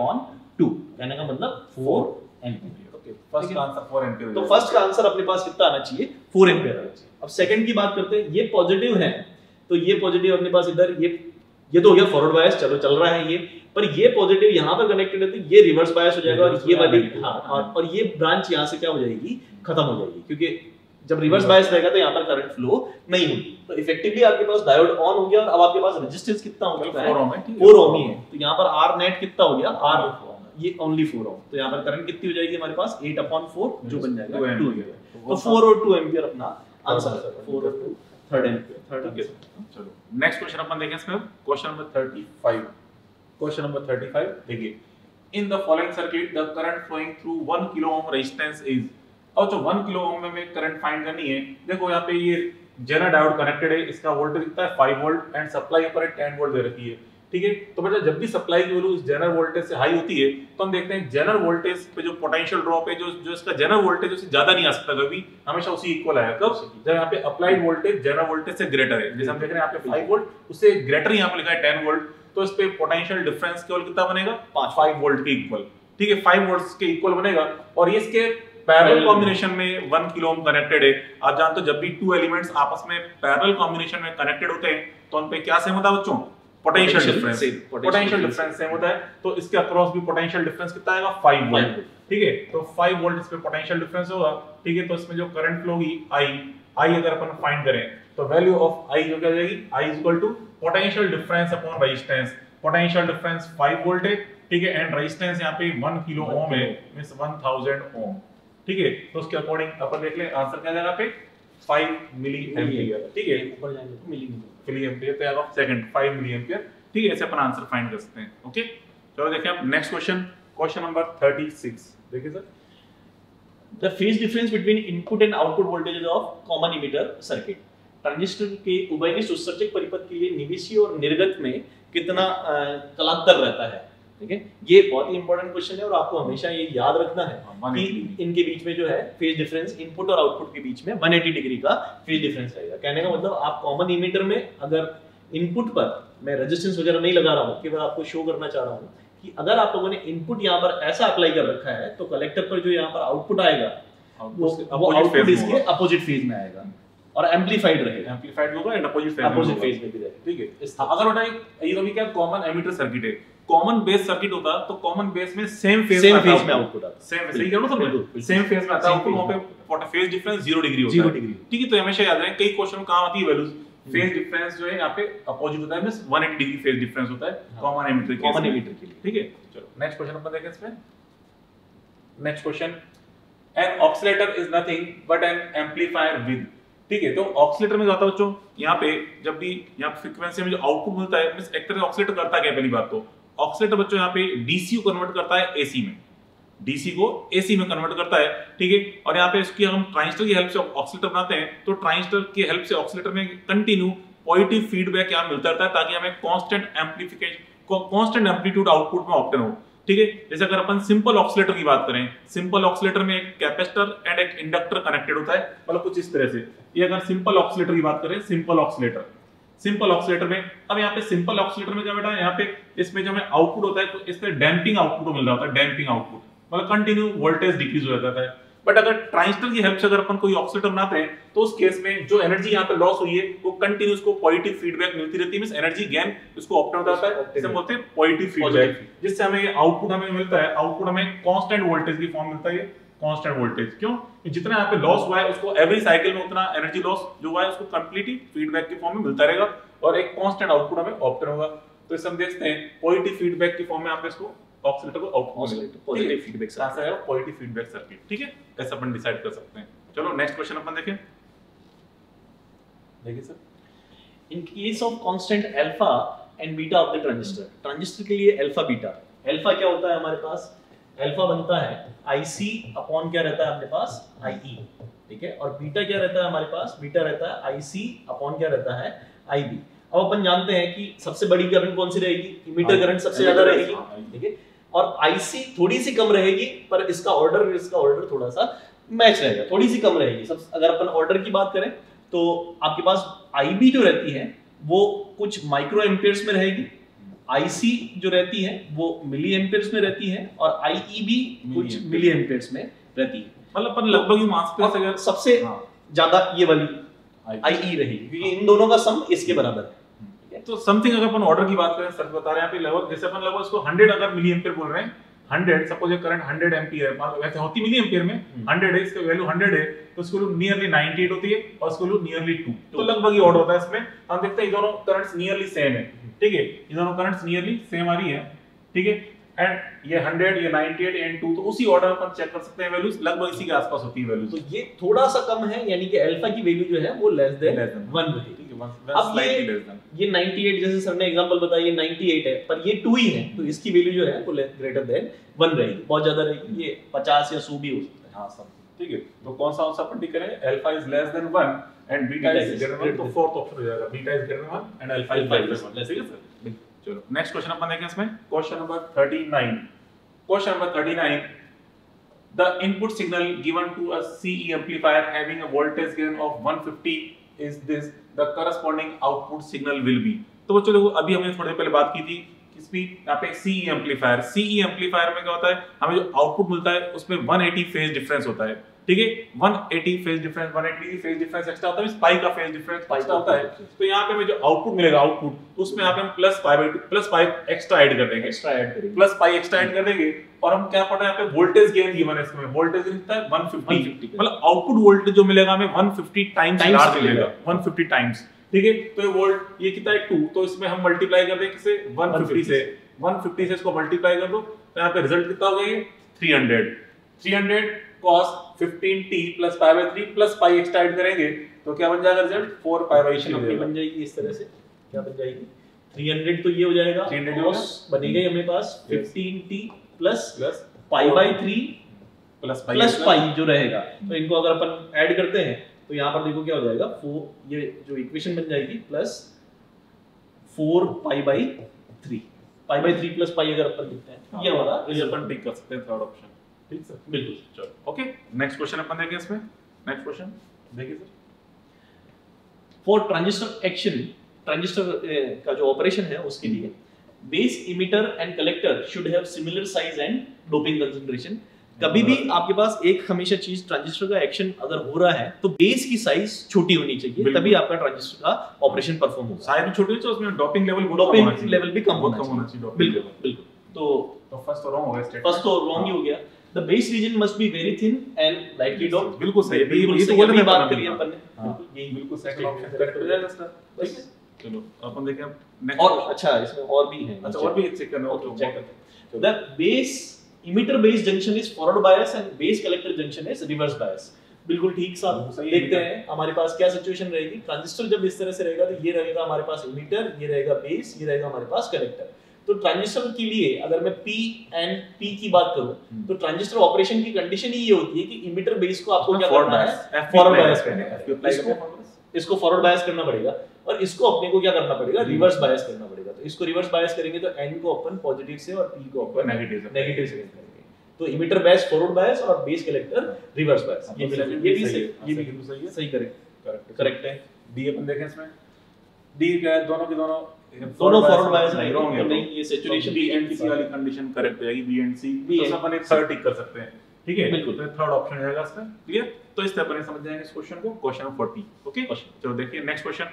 8/2, कहने का मतलब 4 एम्पीयर, ओके। फर्स्ट का आंसर 4 एम्पीयर, तो फर्स्ट का आंसर अपने पास कितना आना चाहिए, 4 एम्पीयर आना चाहिए। अब सेकंड की बात करते हैं, ये पॉजिटिव है, तो ये पॉजिटिव अपने पास इधर, ये तो हो गया फॉरवर्ड बायस, चलो चल रहा है ये, पर ये पॉजिटिव यहाँ पर कनेक्टेड है, तो ये रिवर्स बायस हो जाएगा, और ये वाली, हाँ, और ये ब्रांच यहाँ से क्या हो जाएगी, खत्म हो जाएगी, क्योंकि जब रिवर्स बायस रहेगा तो यहाँ पर करंट फ्लो नहीं होगी। तो इफेक्टिवली आपके पास डायोड ऑन हो गया, और अब आपके पास रेजिस्टेंस कितना हो चुका है, 4 ओम ही है। तो यहाँ पर R नेट कितना हो गया, R ये ओनली 4 ओम, तो यहाँ पर करंट कितनी हो जाएगी हमारे पास, 8/4, जो बन जाएगा 2 एम्पीयर। तो 4 और 2 एम्पीयर अपना आंसर है, 4 और 2 3rd एम्पीयर, थर्ड। चलो नेक्स्ट क्वेश्चन अपन देखें इसमें, क्वेश्चन नंबर 35, क्वेश्चन नंबर 35 देखिए, in the following circuit the current flowing through 1 kilo ohm resistance is, और जो 1 किलो ओम में करंट फाइंड करनी है, देखो यहाँ पे ये जेनर डायोड कनेक्टेड है, इसका वोल्टेज कितना है 5 वोल्ट, एंड सप्लाई ऊपर 10 वोल्ट दे रखी है, ठीक है। तो बेटा जब भी सप्लाई की वैल्यू इस जनरल वोल्टेज से हाई होती है, तो हम देखते हैं जनरल वोल्टेज पे जो पोटेंशियल ड्रॉप है, जो इसका जनरल वोल्टेज उससे ज्यादा नहीं आ सकता कभी, हमेशा उसी इक्वल आएगा। कब, जब यहाँ पे अप्लाइड वोल्टेज जनरल वोल्टेज से ग्रेटर है, जैसे हम देख रहे हैं यहाँ पे 5 वोल्ट, उससे ग्रेटर यहाँ पे लिखा है 10 वोल्ट, तो इस पे पोटेंशियल डिफरेंस केवल कितना बनेगा, 5 वोल्ट के इक्वल, ठीक है, 5 वोल्ट के इक्वल बनेगा। और ये इसके पैरेलल कॉम्बिनेशन में 1 किलो ओम कनेक्टेड है। आप जानते हो जब भी 2 एलिमेंट्स आपस में पैरेलल कॉम्बिनेशन में कनेक्टेड होते हैं तो उन पे क्या सेम होता है बच्चों, पोटेंशियल डिफरेंस सेम होता है, तो इसके अक्रॉस भी पोटेंशियल डिफरेंस कितना आएगा 5 वोल्ट, ठीक है। तो 5 वोल्ट इस पे पोटेंशियल डिफरेंस होगा, ठीक है। तो इसमें जो करंट फ्लो होगी I अगर अपन फाइंड करें तो वैल्यू ऑफ I जो क्या हो जाएगी, I is equal to potential difference upon resistance. Potential difference 5 volt है, ठीक है, एंड रेजिस्टेंस यहाँ पे 1 किलो ओम है, मींस 1000 ओम, ठीक है। तो उसके अकॉर्डिंग अपन देख ले आंसर क्या जाएगा पे 5 मिली एम्पियर, ठीक है, ऊपर जाएंगे तो मिली एम्पियर तो आएगा सेकंड 5 मिली एम्पियर, ठीक है। ऐसे अपन आंसर फाइंड कर सकते हैं, ओके। चलो देखिए अब नेक्स्ट क्वेश्चन नंबर 36 देखिए sir. The phase difference between input and output voltages of common emitter circuit. Transistor के उभयनिष्ठ उत्सर्जक परिपथ के लिए निवेशी और निर्गत में कितना कलांतर रहता है, ठीक है। ये बहुत ही इंपॉर्टेंट क्वेश्चन है और आपको हमेशा ये याद रखना है कि इनके बीच में जो है फेज डिफरेंस इनपुट और आउटपुट के बीच में 180 डिग्री का फेज डिफरेंस रहेगा। कहने का मतलब आप कॉमन इमीटर में अगर इनपुट पर मैं रेजिस्टेंस वगैरह नहीं लगा रहा हूँ, केवल आपको शो करना चाह रहा हूँ कि अगर आप लोगों ने इनपुट यहाँ पर ऐसा अप्लाई कर रखा है तो कलेक्टर पर जो यहाँ पर आउटपुट आएगा वो आउटपुट इसके अपोजिट फेज में आएगा और एम्पलीफाइड रहेगा, एम्पलीफाइड होगा एंड अपोजिट फेज में भी रहेगा, ठीक है। अगर होता है ये तो भी क्या कॉमन एमीटर सर्किट है, कॉमन बेस सर्किट होता तो कॉमन बेस में सेम फेज में आउटपुट आता, सेम सही कह रहा हूं ना, सेम फेज में आता है आउटपुट, वहां पे फेज डिफरेंस 0 डिग्री होता है, 0 डिग्री, ठीक है। तो हमेशा याद रखें कई क्वेश्चन में काम आती है वैल्यूज, फेज डिफरेंस जो है यहाँ पे अपोजिट होता है, मींस 180 डिग्री फेज डिफरेंस होता है कॉमन एमीटर के लिए, ठीक है। चलो नेक्स्ट क्वेश्चन अपन देखें इसमें। Next question, an oscillator is nothing but an amplifier with, ठीक है। तो ऑक्सीलेटर में जाता है बच्चों, यहाँ पे जब भी यहाँ फ्रीक्वेंसी में जो आउटपुट मिलता है, मींस एक तरह ऑक्सीलेटर करता क्या, पहली बात तो ऑक्सीलेटर बच्चों यहाँ पे डीसी को कन्वर्ट करता है एसी में, डीसी को एसी में कन्वर्ट करता है, ठीक है। और यहाँ पे इसकी हम ट्रांजिस्टर की हेल्प से ऑक्सीलेटर बनाते हैं, तो ट्रांजिस्टर की हेल्प से ऑक्सीलेटर में कंटिन्यू पॉजिटिव फीडबैक यहाँ मिलता रहता है ताकि हमें constant amplification, constant amplitude output में ऑब्टेन हो, ठीक है। जैसे अगर अपन सिंपल ऑक्सीलेटर की बात करें, सिंपल ऑक्सीलेटर में एक कैपेसिटर एंड एक इंडक्टर कनेक्टेड होता है, मतलब कुछ इस तरह से। ये अगर सिंपल ऑक्सीलेटर की बात करें, सिंपल ऑक्सीलेटर में अब यहाँ पे सिंपल ऑक्सीलेटर में क्या बेटा, यहाँ पे इसमें जो हमें आउटपुट होता है तो इसमें डैंपिंग आउटपुट मिल रहा होता है, डैंपिंग आउटपुट मतलब कंटिन्यू वोल्टेज डिक्रीज हो जाता है। बट अगर ट्रांजिस्टर की हेल्प से अगर अपन कोई ऑक्सीलेटर बनाते हैं तो उस केस में जो एनर्जी यहाँ पे लॉस हुई है वो कंटिन्यू उसको पॉजिटिव फीडबैक मिलती रहती है, मींस एनर्जी गेन उसको ऑब्टेन होता है, जिसे बोलते हैं पॉजिटिव फीडबैक, जिससे हमें आउटपुट हमें मिलता है, आउटपुट हमें कांस्टेंट वोल्टेज की फॉर्म मिलता है, कांस्टेंट वोल्टेज। क्यों? जितना यहाँ पे लॉस हुआ है उसको एवरी साइकिल में उतना एनर्जी लॉस जो हुआ है उसको कंप्लीटली फीडबैक की फॉर्म में मिलता रहेगा और एक कांस्टेंट आउटपुट हमें ऑब्टेन होगा। तो इसे हम देखते हैं पॉजिटिव फीडबैक की फॉर्म में आप इसको ऑक्सीलेटर को आउटपुट पॉजिटिव फीडबैक सर्किट है, पॉजिटिव फीडबैक सर्किट, ठीक है। ऐसा अपन डिसाइड कर सकते हैं। चलो नेक्स्ट क्वेश्चन अपन देखें। देखिए sir, in case of constant alpha and beta of the transistor के लिए अल्फा बीटा, अल्फा क्या होता है हमारे पास, अल्फा बनता है IC अपॉन क्या रहता है अपने पास IE, ठीक है। और बीटा क्या रहता है हमारे पास, बीटा रहता है IC अपॉन क्या रहता है IB। अब अपन जानते हैं कि सबसे बड़ी करंट कौन सी रहेगी, इमीटर करंट सबसे ज्यादा रहेगी, ठीक है। और IC थोड़ी सी कम रहेगी पर इसका ऑर्डर थोड़ा सा मैच रहेगा, थोड़ी सी कम रहेगी। सब अगर अपन ऑर्डर की बात करें तो आपके पास IB जो रहती है वो कुछ माइक्रो एम्पियर्स में रहेगी, IC जो रहती है वो मिली एम्पियर्स में रहती है और IE भी कुछ मिली एम्पियर्स में रहती है। मतलब अपन लगभग मान सकते हैं सबसे ज्यादा ये वाली IE रहेगी क्योंकि इन दोनों का सम इसके बराबर है। तो समथिंग अगर अपन ऑर्डर की बात करें, सर बता रहे हैं यहाँ पे लगभग, जैसे अपन लगभग इसको 100 अगर मिली एम्पियर बोल रहे हैं, 100 सपोज ये करंट 100 एम्पियर है, वैसे होती मिली एम्पियर में 100 है, इसका वैल्यू 100 है तो इसको नियरली 98 होती है और इसको नियरली 2, तो लगभग ये ऑर्डर होता है। इसमें हम देखते हैं ये दोनों करंट्स नियरली सेम है, ठीक है, ये दोनों करंट्स नियरली सेम आ रही है, ठीक है। एंड ये 100 ये 98 एंड 2, तो उसी ऑर्डर अपन चेक कर सकते हैं, वैल्यूज लगभग इसी के आसपास होती है वैल्यूज। तो ये थोड़ा सा कम है, यानी कि अल्फा की वैल्यू जो है वो लेस देन 1 रहेगी। अब ये 98 जैसे सर ने एग्जांपल बताया ये 98 है पर ये 2 ही है तो इसकी वैल्यू जो है वो ग्रेटर देन 1 रहेगी, बहुत ज्यादा रहेगी, ये 50 या 100 भी हो सकता है। हां सब ठीक है। तो कौन सा आंसर अपन टिक करें, alpha is less than 1 and beta is greater than 1, तो फोर्थ ऑप्शन हो जाएगा, beta is greater than 1 and alpha is less than 1, ठीक है सर। चलो नेक्स्ट क्वेश्चन अपन देखें इसमें, question number 39। Question number 39, the input signal given to a CE amplifier having a voltage gain of 150 is this, the corresponding output signal will be। तो बच्चों देखो अभी हमने थोड़ी पहले बात की थी किसकी, यहाँ पे CE एम्पलीफायर, CE एम्पलीफायर में क्या होता है, हमें जो आउटपुट मिलता है उसमें 180 फेज डिफरेंस होता है, ठीक है 180 phase difference 180 phase difference extra होता है, पाई का फेज डिफरेंस एक्स्ट्रा होता है। तो यहाँ पे हमें जो आउटपुट मिलेगा आउटपुट उसमें यहाँ पे हम प्लस पाई एक्स्ट्रा ऐड कर देंगे, प्लस पाई एक्स्ट्रा ऐड कर देंगे। और हम क्या पढ़ रहे हैं यहाँ पे वोल्टेज गेन गिवन है, इसमें वोल्टेज गेन कितना है 150, मतलब आउटपुट वोल्टेज जो मिलेगा हमें 150 टाइम्स लार्ज मिलेगा, 150 टाइम्स। ठीक है, तो ये वोल्ट ये कितना है 2, तो इसमें हम मल्टीप्लाई कर दें किसे 150 से, 150 से इसको मल्टीप्लाई कर दो तो यहाँ पे रिजल्ट कितना हो गया ये 300 cos 15t plus pi by 3 plus pi extra add करेंगे तो क्या बन जाएगा रिजल्ट 4 पाई बाय 3 बन जाएगी। इस तरह से क्या बन जाएगी 300 तो ये हो जाएगा 300 cos बनेगा हमारे पास 15t plus pi by 3 plus pi जो रहेगा। तो इनको अगर अपन ऐड करते हैं तो यहाँ पर देखो क्या हो जाएगा 4, ये जो इक्वेशन बन जाएगी plus 4 pi by 3, pi by 3 plus pi अगर अपन लिखते हैं ये हमारा ये अपन टिक कर सकते हैं थर्ड ऑप्शन। ठीक सर, बिल्कुल। चलो ओके, नेक्स्ट क्वेश्चन अपन देखें इसमें। नेक्स्ट क्वेश्चन देखिए sir, for transistor action, transistor का जो ऑपरेशन है उसके लिए base emitter and collector should have similar size and doping concentration. कभी भी आपके पास एक हमेशा चीज ट्रांजिस्टर का एक्शन अगर हो रहा है तो बेस की साइज छोटी होनी चाहिए, तभी आपका ट्रांजिस्टर का ऑपरेशन परफॉर्म होगा। साइज भी छोटी है तो उसमें डोपिंग लेवल भी कम होना चाहिए। बिल्कुल। तो फर्स्ट तो रॉन्ग हो गया, फर्स्ट तो रॉन्ग ही हो गया। The base region must be very thin and lightly doped। बिल्कुल सही, ये तो बोलने में बात करी अपन ने। हां यही बिल्कुल सेकंड ऑप्शन करेक्ट हो जाएगा सर। ठीक है, चलो अपन देखें अब नेक्स्ट। और अच्छा इसमें और भी है, अच्छा और भी चेक करना हो तो चेक करते हैं। The base emitter base junction is forward bias and base collector junction is reverse bias। बिल्कुल ठीक साहब, देखते हैं हमारे पास क्या सिचुएशन रहेगी। ट्रांजिस्टर जब इस तरह से रहेगा तो ये रहेगा हमारे पास इमिटर, ये रहेगा बेस, ये रहेगा हमारे पास कलेक्टर। तो ट्रांजिस्टर के लिए अगर मैं P एंड P की बात करूं तो ट्रांजिस्टर ऑपरेशन की कंडीशन ही ये होती है कि इमिटर बेस को आपको क्या करना है, फॉरवर्ड बायस करना है। इसको फॉरवर्ड बायस करना पड़ेगा और इसको अपने को क्या करना पड़ेगा, रिवर्स बायस करना पड़ेगा। तो इसको रिवर्स बायस करेंगे तो N को अपन पॉजिटिव से और P को अपन नेगेटिव से करेंगे। तो इमिटर बेस फॉरवर्ड बायस और बेस कलेक्टर रिवर्स बायस। ये भी सही, ये भी सही है, सही करेक्ट है। डी अपन देखें इसमें, डी क्या है, दोनों के दोनों फॉरवर्ड बायस नहीं, रॉन्ग है। नहीं, ये सैचुरेशन बी एंड सी वाली कंडीशन करेक्ट हो जाएगी, बी एंड सी। तो अपन एक थर्ड टिक कर सकते हैं। ठीक है, बिल्कुल। तो थर्ड ऑप्शन रहेगा इसका। क्लियर, तो इस तरह अपन समझ जाएंगे इस क्वेश्चन को, क्वेश्चन 40। ओके, चलो देखिए next question.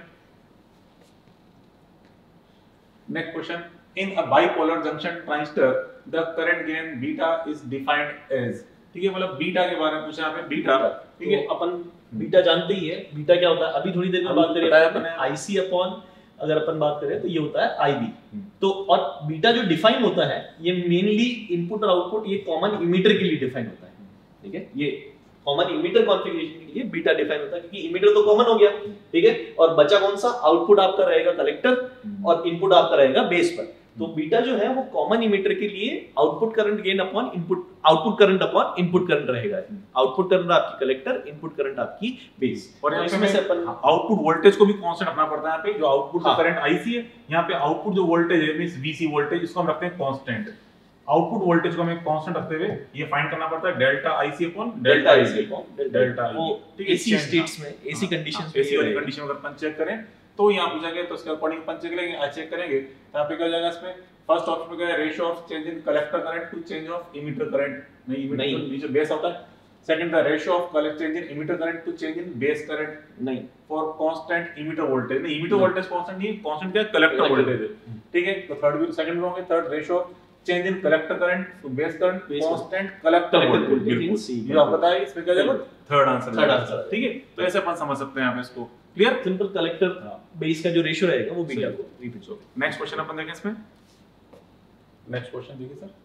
Next question, in a bipolar junction transistor the current gain beta is defined as. ठीक है, मतलब बीटा के बारे में पूछा आपने, बीटा। ठीक है, अपन बीटा जानते ही है। बीटा क्या होता है, अभी थोड़ी देर में बात करेंगे अपन IC अपॉन, अगर अपन बात करें तो ये होता है IB। तो और बीटा जो डिफाइन होता है ये मेनली इनपुट और आउटपुट ये कॉमन इमिटर के लिए डिफाइन होता है। ठीक है, ये कॉमन इमिटर कॉन्फ़िगरेशन के लिए बीटा डिफाइन होता है क्योंकि इमिटर तो कॉमन हो गया। ठीक है, और बचा कौन सा, आउटपुट आपका रहेगा कलेक्टर और इनपुट आपका रहेगा बेस पर। तो बीटा जो है वो कॉमन इमिटर के लिए output current gain upon input, output current upon input current रहेगा। आउटपुट करंट आपकी कलेक्टर, इनपुट करंट आपकी बेस। और इसमें से अपन आउटपुट वोल्टेज को भी कांस्टेंट रखना पड़ता है। यहाँ पे जो आउटपुट करंट IC है, यहाँ पे आउटपुट जो वोल्टेज है मींस VC वोल्टेज, इसको हम रखते हैं कांस्टेंट। आउटपुट वोल्टेज को हमें कांस्टेंट रखते हुए ये फाइंड करना पड़ता है delta IC upon delta IC upon delta I। ठीक है, AC स्टेट्स में, AC कंडीशंस में, AC वाली कंडीशन में अगर अपन चेक करें तो यहाँ पूछा गया तो उसके अकॉर्डिंग अपन चेक करेंगे, चेक करेंगे। तो यहाँ पे क्या हो जाएगा इसमें, फर्स्ट ऑप्शन में क्या है, ratio of change in collector current to change of emitter current. नहीं, इमिटर जो बेस होता है। Second the ratio of collector change in emitter current to change in base current. नहीं, फॉर कांस्टेंट इमिटर वोल्टेज। नहीं, emitter voltage constant नहीं, constant क्या है, collector voltage है। ठीक है, तो थर्ड भी सेकंड में होंगे। Third ratio of change in collector current to base current constant collector voltage. बिल्कुल, ये आप बताइए इसमें क्या जाएगा, थर्ड आंसर। ठीक है, तो ऐसे अपन समझ सकते हैं आप इसको। क्लियर, सिंपल कलेक्टर बेस का जो रेशियो रहेगा वो बीटा को रिपीट होगा। नेक्स्ट क्वेश्चन अपन देखें इसमें। नेक्स्ट क्वेश्चन देखिए sir,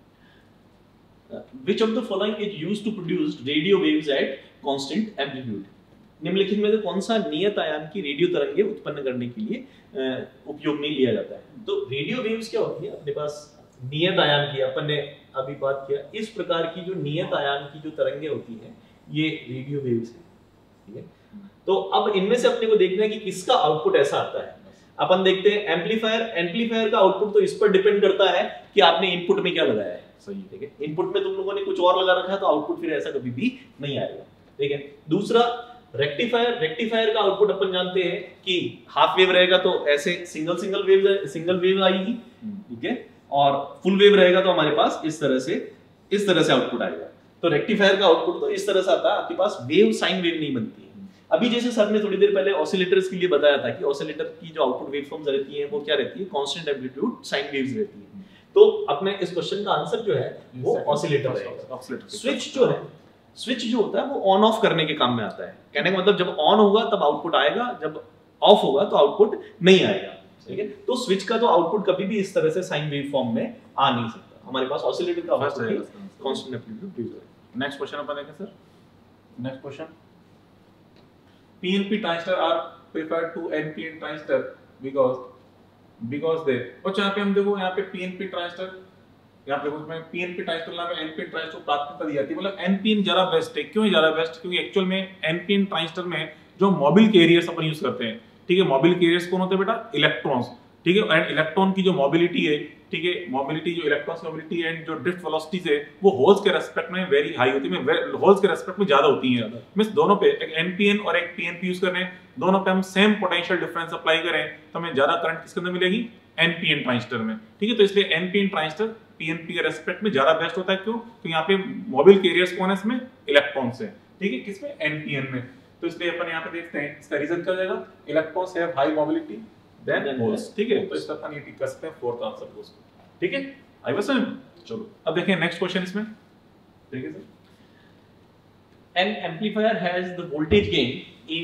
Which of the following is used to produce radio waves at constant amplitude? निम्नलिखित में से कौन सा नियत आयाम की रेडियो तरंगें उत्पन्न करने के लिए उपयोग में लिया जाता है? तो रेडियो वेव्स क्या होती है, अपने पास नियत आयाम की अपन ने अभी बात किया, इस प्रकार की जो नियत आयाम की जो तरंगें होती हैं ये रेडियो वेव्स हैं। ठीक है, तो अब इनमें से अपने को देखना है कि किसका आउटपुट ऐसा आता है। अपन देखते हैं एम्पलीफायर का आउटपुट तो इस पर डिपेंड करता है कि आपने इनपुट में क्या लगाया है। सही, ठीक है, इनपुट में तुम लोगों ने कुछ और लगा रखा है तो आउटपुट फिर ऐसा कभी भी नहीं आएगा। ठीक है, दूसरा रेक्टिफायर का आउटपुट अपन जानते हैं कि हाफ वेव रहेगा तो ऐसे सिंगल वेव आएगी। ठीक है, और फुल वेव रहेगा तो हमारे पास इस तरह से आउटपुट आएगा। तो रेक्टिफायर का आउटपुट तो इस तरह से आता है, आपके पास वेव साइन वेव नहीं बनती है। अभी जैसे सर ने थोड़ी देर पहले ऑसिलेटर्स के लिए बताया था कि ऑसिलेटर की जो आउटपुट वेवफॉर्म्स रहती हैं वो क्या रहती है, कांस्टेंट एम्पलीट्यूड साइन वेव्स रहती हैं। तो अपने इस क्वेश्चन का आंसर जो है वो ऑसिलेटर रहेगा। स्विच जो है, स्विच जो होता है वो ऑन ऑफ करने के काम में आता है। कहने का मतलब जब ऑन होगा तब आउटपुट आएगा, जब ऑफ होगा तो आउटपुट नहीं आएगा, ठीक है। तो स्विच का तो आउटपुट कभी भी इस तरह से साइन वेव फॉर्म में आ नहीं सकता। हमारे पास ऑसिलेटर का आउटपुट कांस्टेंट एम्पलीट्यूड है। नेक्स्ट क्वेश्चन अपन देखें sir. Next question, PNP transistor are preferred to NPN transistor because they, और यहाँ पे हम देखो यहाँ पे PNP ट्रांजिस्टर, यहाँ पे उसमें PNP ट्रांजिस्टर नाम है, NPN ट्रांजिस्टर को प्राथमिकता दी जाती है। मतलब NPN ज्यादा बेस्ट है। क्यों ज्यादा बेस्ट? क्योंकि एक्चुअल में NPN ट्रांजिस्टर में जो मोबाइल कैरियर्स अपन यूज करते हैं, ठीक है, मोबाइल कैरियर्स कौन होते हैं बेटा? इलेक्ट्रॉन्स, ठीक है। एंड इलेक्ट्रॉन की जो मोबिलिटी है, ठीक है, मोबिलिटी जो इलेक्ट्रॉन्स की मोबिलिटी एंड जो ड्रिफ्ट वेलोसिटीज है वो होल्स के रेस्पेक्ट में वेरी हाई होती है, होल्स के रेस्पेक्ट में ज्यादा होती है। मींस दोनों पे, एक NPN और एक PNP यूज कर रहे हैं, दोनों पे हम सेम पोटेंशियल डिफरेंस अप्लाई करें तो हमें ज्यादा करंट किसके अंदर मिलेगी? NPN ट्रांजिस्टर में, ठीक है। तो इसलिए NPN ट्रांजिस्टर PNP के रेस्पेक्ट में ज्यादा बेस्ट होता है। क्यों? तो यहाँ पे मोबाइल कैरियर्स कौन है इसमें? इलेक्ट्रॉन्स है, ठीक है, किसमें? NPN में। तो इसलिए अपन यहाँ पे देखते हैं इसका रीजन क्या हो जाएगा? Electrons have high mobility than holes, ठीक है। तो इसका अपन ये टिक कर सकते हैं फोर्थ आंसर को, ठीक है। आई बस चलो अब देखें नेक्स्ट क्वेश्चन इसमें, ठीक है sir. An amplifier has the voltage gain AV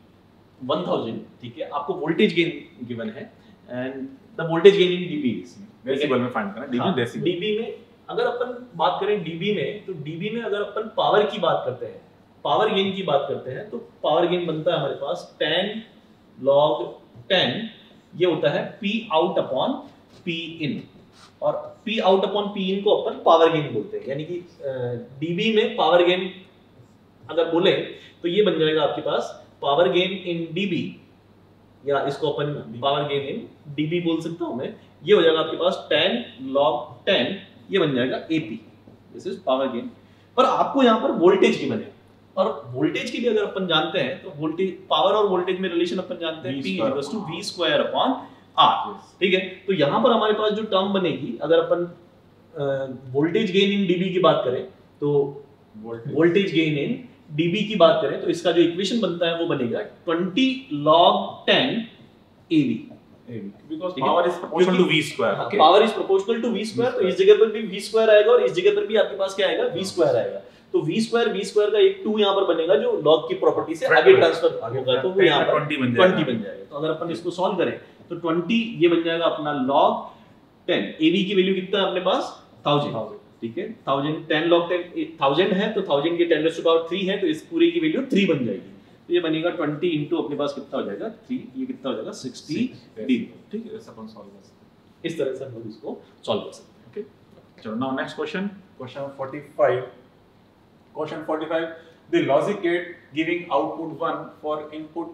1000, ठीक है। आपको वोल्टेज गेन गिवन है and the voltage gain in dB, decibel में फाइंड करना, dB डेसिबल। dB में अगर अपन बात करें dB में, तो dB में अगर अपन पावर की बात करते हैं, पावर गेन की बात करते हैं, तो पावर गेन बनता है हमारे पास 10 log 10, ये होता है P out upon P in, और P out upon P in को अपन पावर गेन बोलते हैं। यानी कि dB में पावर गेन अगर बोले तो ये बन जाएगा आपके पास पावर गेन इन dB, या इसको अपन पावर गेन इन dB बोल सकता हूं मैं। ये हो जाएगा आपके पास 10 log 10, ये बन जाएगा AP, this is power gain. पर आपको यहाँ पर वोल्टेज गिवन है, और वोल्टेज के लिए अगर अपन जानते हैं तो वोल्टेज, पावर और वोल्टेज में रिलेशन अपन जानते हैं, P = V² upon R, ठीक है। तो यहाँ पर हमारे पास जो टर्म बनेगी, अगर अपन वोल्टेज गेन इन dB की बात करें, तो वोल्टेज गेन इन dB की बात करें तो इसका जो इक्वेशन बनता है वो बनेगा 20 log 10 AV, because power is proportional to V², okay? Power is proportional to V², तो इस जगह पर भी V² आएगा और इस जगह पर भी आपके पास क्या आएगा? V² आएगा। तो V² का एक 2 यहाँ पर बनेगा जो लॉग की प्रॉपर्टी से आगे ट्रांसफर होगा, तो वो यहाँ पर 20 बन जाएगा। तो अगर अपन इसको सॉल्व करें तो 20 ये बन जाएगा अपना log 10। AV की वैल्यू कितना है अपने पास? 1000, ठीक है। 1000 10 log 10 1000 है, तो 1000 के 10⁻³ है, तो इस पूरे की वैल्यू 3 बन जाएगी। तो ये बनेगा 20 इंटू अपने पास कितना हो जाएगा? 3, ये कितना हो जाएगा? 60 dB, ठीक है। ऐसा अपन सॉल्व कर सकते हैं, इस तरह से हम इसको सॉल्व कर सकते हैं, ओके। चलो now next question, question 45। Question 45, the logic gate giving output 1 for input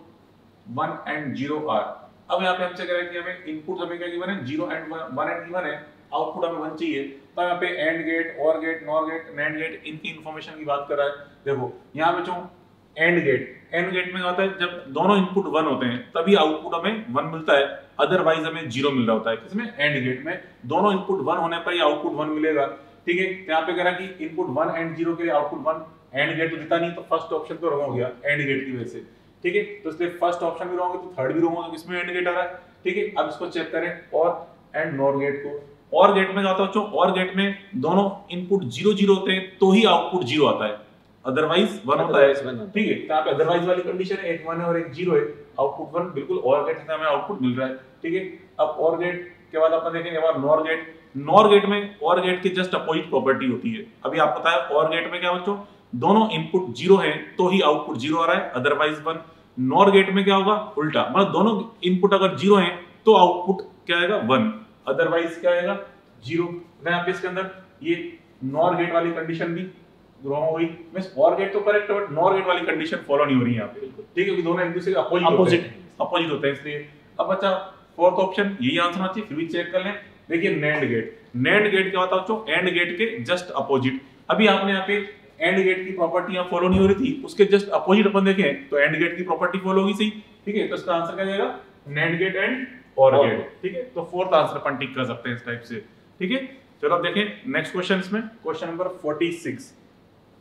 1 and 0 are। अब यहाँ पे हमसे कह रहा है कि हमें इनपुट हमें क्या गिवन है? 0 and 1 गिवन है, आउटपुट हमें 1 चाहिए। तो यहाँ पे and gate, or gate, nor gate, nand gate, इनकी इंफॉर्मेशन की बात कर रहा है। देखो यहाँ पे जो एंड गेट में क्या होता है, जब दोनों इनपुट 1 होते हैं तभी आउटपुट हमें 1 मिलता है, अदरवाइज हमें 0 मिल रहा होता है। किसमें? एंड गेट में दोनों इनपुट 1 होने पर ही आउटपुट 1 मिलेगा, ठीक है। यहाँ पे कह रहा है कि इनपुट 1 and 0 के लिए आउटपुट 1, एंड गेट तो दिखा नहीं, तो फर्स्ट ऑप्शन तो रॉन्ग हो गया एंड गेट की वजह से, ठीक है। तो इसलिए फर्स्ट ऑप्शन भी रॉन्ग है, तो थर्ड भी रॉन्ग होगा, किसमें एंड गेट आ रहा है, ठीक है। अब इसको चेक करें और एंड नॉर गेट को। और गेट में जाता हूं, और गेट में दोनों इनपुट 0 0 होते हैं तो ही आउटपुट 0 आता है, अदरवाइज 1 होता है, ठीक है। यहाँ पे अदरवाइज वाली कंडीशन है, एक 1 है और एक 0 है, आउटपुट 1 बिल्कुल और गेट से हमें आउटपुट मिल रहा है, ठीक है। अब और गेट के बाद अपन देखेंगे अब नॉर गेट। नॉर गेट में और गेट की जस्ट अपोजिट प्रॉपर्टी होती है। अभी आपको पता है और गेट में क्या बच्चों, दोनों इनपुट 0 हैं तो ही आउटपुट 0 आ रहा है, अदरवाइज 1। नॉर गेट में क्या होगा? उल्टा, मतलब दोनों इनपुट अगर 0 हैं तो आउटपुट क्या आएगा? 1, अदरवाइज क्या आएगा? 0। यहाँ पे इसके अंदर ये नॉर गेट वाली कंडीशन भी रॉन्ग हुई, मींस और गेट तो करेक्ट है बट नॉर गेट वाली कंडीशन फॉलो नहीं हो रही है यहाँ पे, ठीक है, क्योंकि दोनों एक दूसरे के अपोजिट होते हैं इसलिए। अब बच्चा फोर्थ ऑप्शन यही आंसर होना चाहिए, फिर भी चेक कर लें। देखिए नैंड गेट, नैंड गेट क्या होता है बच्चों? एंड गेट के जस्ट अपोजिट। अभी आपने यहाँ पे एंड गेट की प्रॉपर्टी यहाँ फॉलो नहीं हो रही थी, उसके जस्ट अपोजिट अपन देखें तो एंड गेट की प्रॉपर्टी फॉलो होगी, सही, ठीक है। तो इसका आंसर क्या जाएगा? Nand gate and or gate, ठीक है। तो फोर्थ आंसर अपन टिक कर सकते हैं इस टाइप से, ठीक है। चलो अब देखें नेक्स्ट क्वेश्चन, इसमें question number 46।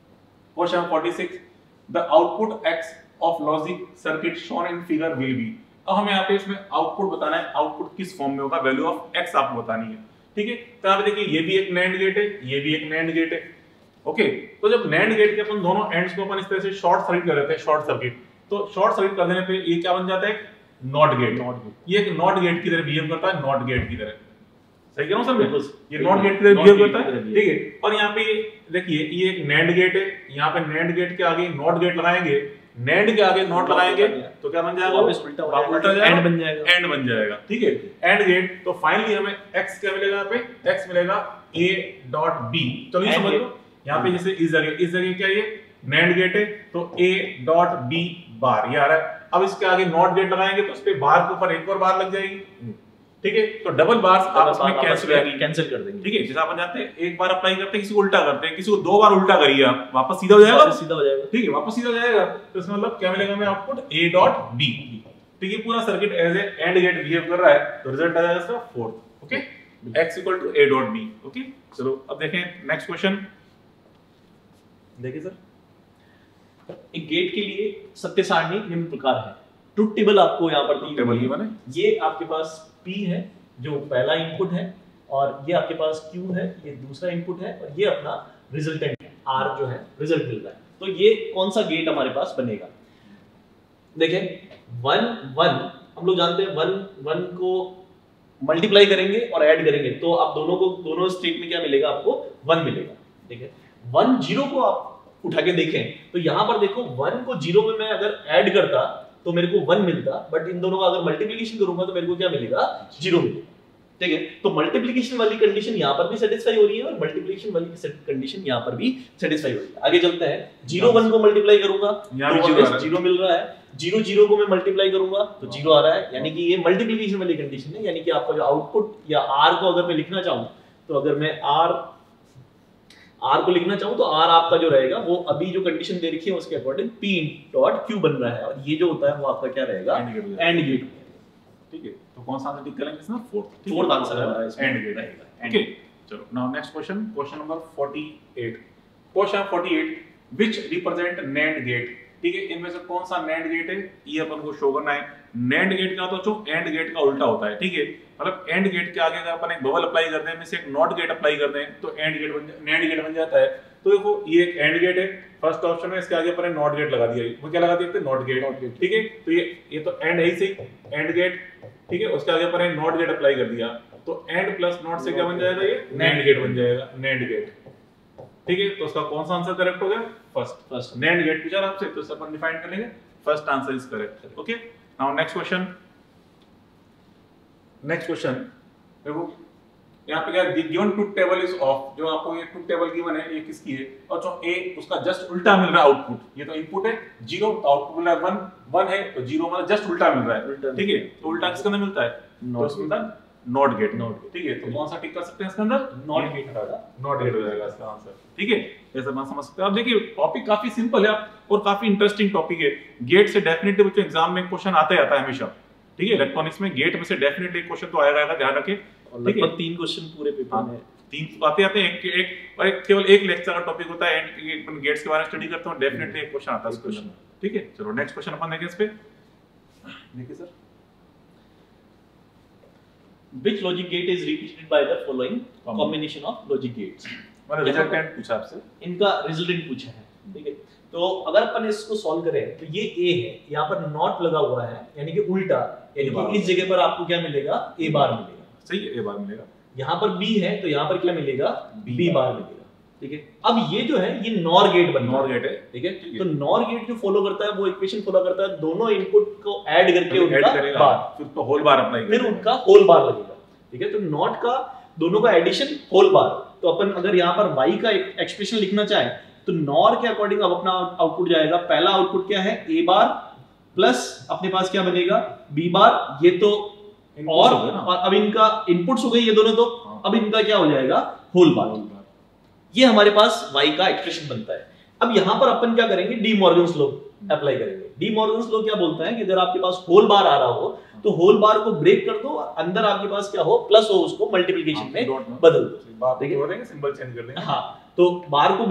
Question 46 the output x of logic circuit shown in figure will be. अब हमें यहाँ पे इसमें आउटपुट बताना है, आउटपुट किस फॉर्म में होगा, वैल्यू ऑफ x आपको बतानी है, ठीक है। तो यहाँ पे देखिए ये भी एक नैंड गेट है, ये भी एक नैंड गेट है, ओके। तो जब नैंड गेट के अपन दोनों एंड्स को अपन इस तरह से शॉर्ट सर्किट कर देते हैं, शॉर्ट सर्किट, तो शॉर्ट सर्किट कर देने पे ये क्या बन जाता है, नॉट गेट। ये एक नॉट गेट की तरह बिहेव करता है, नॉट गेट की तरह, सही कह रहा हूं सर? बिल्कुल, ये नॉट गेट की तरह बिहेव करता है, ठीक है। और यहाँ पे देखिए ये एक नैंड गेट है, यहाँ पे नैंड गेट के आगे नॉट गेट लगाएंगे, नैंड के आगे नॉट लगाएंगे तो क्या बन जाएगा, उल्टा एंड बन जाएगा, एंड बन जाएगा, ठीक है, एंड गेट। तो फाइनली हमें x क्या मिलेगा, यहाँ पे x मिलेगा a डॉट b। चलो ये समझ लो, यहाँ पे जैसे इस जगह क्या ये नैंड गेट है, तो a डॉट b बार ये आ रहा है। अब इसके आगे नॉट गेट लगाएंगे तो उस पे बार के ऊपर एक और बार लग जाएगी, ठीक है। तो डबल बार्स आपस में कैंसिल कर देंगे, ठीक है। जैसे अपन जानते हैं एक बार अप्लाई करते हैं, किसी को उल्टा करते हैं, किसी को दो बार उल्टा करिए आप, वापस सीधा हो जाएगा, सीधा हो जाएगा, ठीक है, वापस सीधा हो जाएगा। तो इसका मतलब क्या मिलेगा हमें आउटपुट a डॉट b, ठीक है। पूरा circuit as a and gate behave कर रहा है, तो रिजल्ट आ जाएगा इसका 4, okay, x equal to a dot b, okay. चलो अब देखें नेक्स्ट क्वेश्चन, देखिए सर, एक गेट के लिए सत्य सारणी निम्न प्रकार है। ट्रुथ टेबल आपको यहाँ पर दी टेबल गिवन है, ये आपके पास P है जो पहला इनपुट है, और ये आपके पास Q है, ये दूसरा इनपुट है, और ये अपना रिजल्टेंट है R जो है, रिजल्ट मिल रहा है। तो ये कौन सा गेट हमारे पास बनेगा, देखें 1 1 हम लोग जानते हैं 1 1 को मल्टीप्लाई करेंगे और ऐड करेंगे तो आप दोनों स्टेट में क्या मिलेगा, आपको 1 मिलेगा, ठीक है। 1 0 को आप उठा के देखें तो यहां पर देखो 1 को 0 में मैं अगर ऐड करता तो मेरे को 1 मिलता, बट इन दोनों का अगर मल्टीप्लिकेशन करूंगा तो मेरे को क्या मिलेगा, 0 मिलेगा, ठीक है। तो मल्टीप्लिकेशन वाली कंडीशन यहां पर भी सेटिस्फाई हो रही है और मल्टीप्लिकेशन वाली कंडीशन यहां पर भी सेटिस्फाई हो रही है। आगे चलते हैं, 0 1 को मल्टीप्लाई करूंगा तो 0 मिल रहा है, 0 0 को मैं मल्टीप्लाई करूंगा तो 0 आ रहा है, यानी कि ये मल्टीप्लिकेशन वाली कंडीशन है। यानी कि आपका जो आउटपुट या R को अगर मैं लिखना चाहूं तो अगर मैं R को लिखना चाहूं तो R आपका जो रहेगा वो अभी जो कंडीशन दे रखी है उसके अकॉर्डिंग P डॉट Q बन रहा है, और ये जो होता है वो आपका क्या रहेगा, एंड गेट, ठीक है। तो कौन सा आंसर टिक करेंगे इसमें, फोर्थ आंसर है हमारा इसमें, एंड गेट रहेगा, ओके। चलो now next question, question number 48। Question 48 which represent nand gate, ठीक है। इनमें से कौन सा नैंड गेट है ये अपन को शो करना है। नैंड गेट का तो एंड गेट का उल्टा होता है, ठीक है। मतलब एंड गेट के आगे अगर अपन एक बबल अप्लाई करते हैं, में से एक नॉट गेट अप्लाई करते हैं तो नैंड गेट बन जाता है। तो देखो ये एक एंड गेट है, फर्स्ट ऑप्शन में इसके आगे अपन नॉट गेट लगा दिया, वो क्या लगा दिया थे, नॉट गेट, ठीक है। तो ये तो एंड है ही सही, एंड गेट, ठीक है। उसके आगे अपन नॉट गेट अप्लाई कर दिया तो एंड प्लस नॉट से क्या बन जाएगा, ये नैंड गेट बन जाएगा, नैंड गेट, ठीक है। तो उसका कौन सा आंसर करेक्ट हो गया, फर्स्ट नैंड गेट पूछा आपसे तो सब अपन डिफाइन कर लेंगे, first answer is correct, okay. Now next question देखो यहाँ पे क्या given truth table is of, जो आपको ये ट्रुथ टेबल गिवन है ये किसकी है, और जो ए उसका जस्ट उल्टा मिल रहा है आउटपुट, ये तो इनपुट है 0 तो आउटपुट मिल रहा है 1 है, तो 0 मतलब जस्ट उल्टा मिल रहा है, ठीक है। तो उल्टा किसके अंदर मिलता है, तो इसके अंदर नॉट गेट, ठीक है। तो कौन सा टिक कर सकते हैं इसके अंदर, नॉट गेट हो जाएगा इसका आंसर, ठीक है। ऐसा बात समझ सकते हैं आप। देखिए टॉपिक काफी सिंपल है और काफी इंटरेस्टिंग टॉपिक है। गेट से डेफिनेटली बच्चों एग्जाम में क्वेश्चन आता ही आता है हमेशा, ठीक है। इलेक्ट्रॉनिक्स में गेट में से डेफिनेटली एक क्वेश्चन तो आएगा, ध्यान रखें, लगभग 3 क्वेश्चन पूरे पेपर में, 3 आते हैं, एक केवल एक लेक्चर का टॉपिक होता है, अपन गेट्स के बारे में स्टडी करते हैं, डेफिनेटली एक क्वेश्चन आता है इस क्वेश्चन, ठीक है। चलो नेक्स्ट क्वेश्चन अपन देखें इस पे, देखिए sir, which logic gate is represented by the following combination of logic gates, मैंने रिजल्टेंट पूछा आपसे, इनका रिजल्टेंट पूछा है, ठीक है। तो अगर अपन इसको सॉल्व करें तो ये A है, यहाँ पर नॉट लगा हुआ है, यानी कि उल्टा, यानी कि इस जगह पर आपको क्या मिलेगा, A बार मिलेगा, सही है, A बार मिलेगा। यहाँ पर B है तो यहाँ पर क्या मिलेगा, B बार मिलेगा, ठीक है। अब ये जो है ये नॉर गेट बनता है, नॉर गेट है, ठीक है। तो नॉर गेट जो फॉलो करता है वो इक्वेशन फॉलो करता है, दोनों इनपुट को ऐड करके उनका बार, फिर तो होल बार अप्लाई फिर उनका होल बार लगेगा, ठीक है। तो नॉट का दोनों का एडिशन होल बार। तो अपन अगर यहाँ पर y का एक्सप्रेशन लिखना चाहे तो नॉर के अकॉर्डिंग अब अपना आउटपुट जाएगा, पहला आउटपुट क्या है, a बार प्लस अपने पास क्या बनेगा, b बार, ये तो और अब इनका इनपुट्स हो गए ये दोनों, तो अब इनका क्या हो जाएगा, होल बार। ये हमारे पास y का एक्सप्रेशन बनता है। अब यहाँ पर अपन क्या करेंगे, डी मॉर्गन्स लॉ अप्लाई करेंगे। डी मॉर्गन्स लॉ क्या बोलता है कि अगर आपके पास होल बार आ रहा हो तो होल बार को ब्रेक कर दो, अंदर आपके पास क्या हो, प्लस हो, उसको मल्टीप्लिकेशन में बदल दो, बात देखिए हो रहे हैं, सिंबल चेंज कर देंगे, हाँ। तो बार को ब्रेक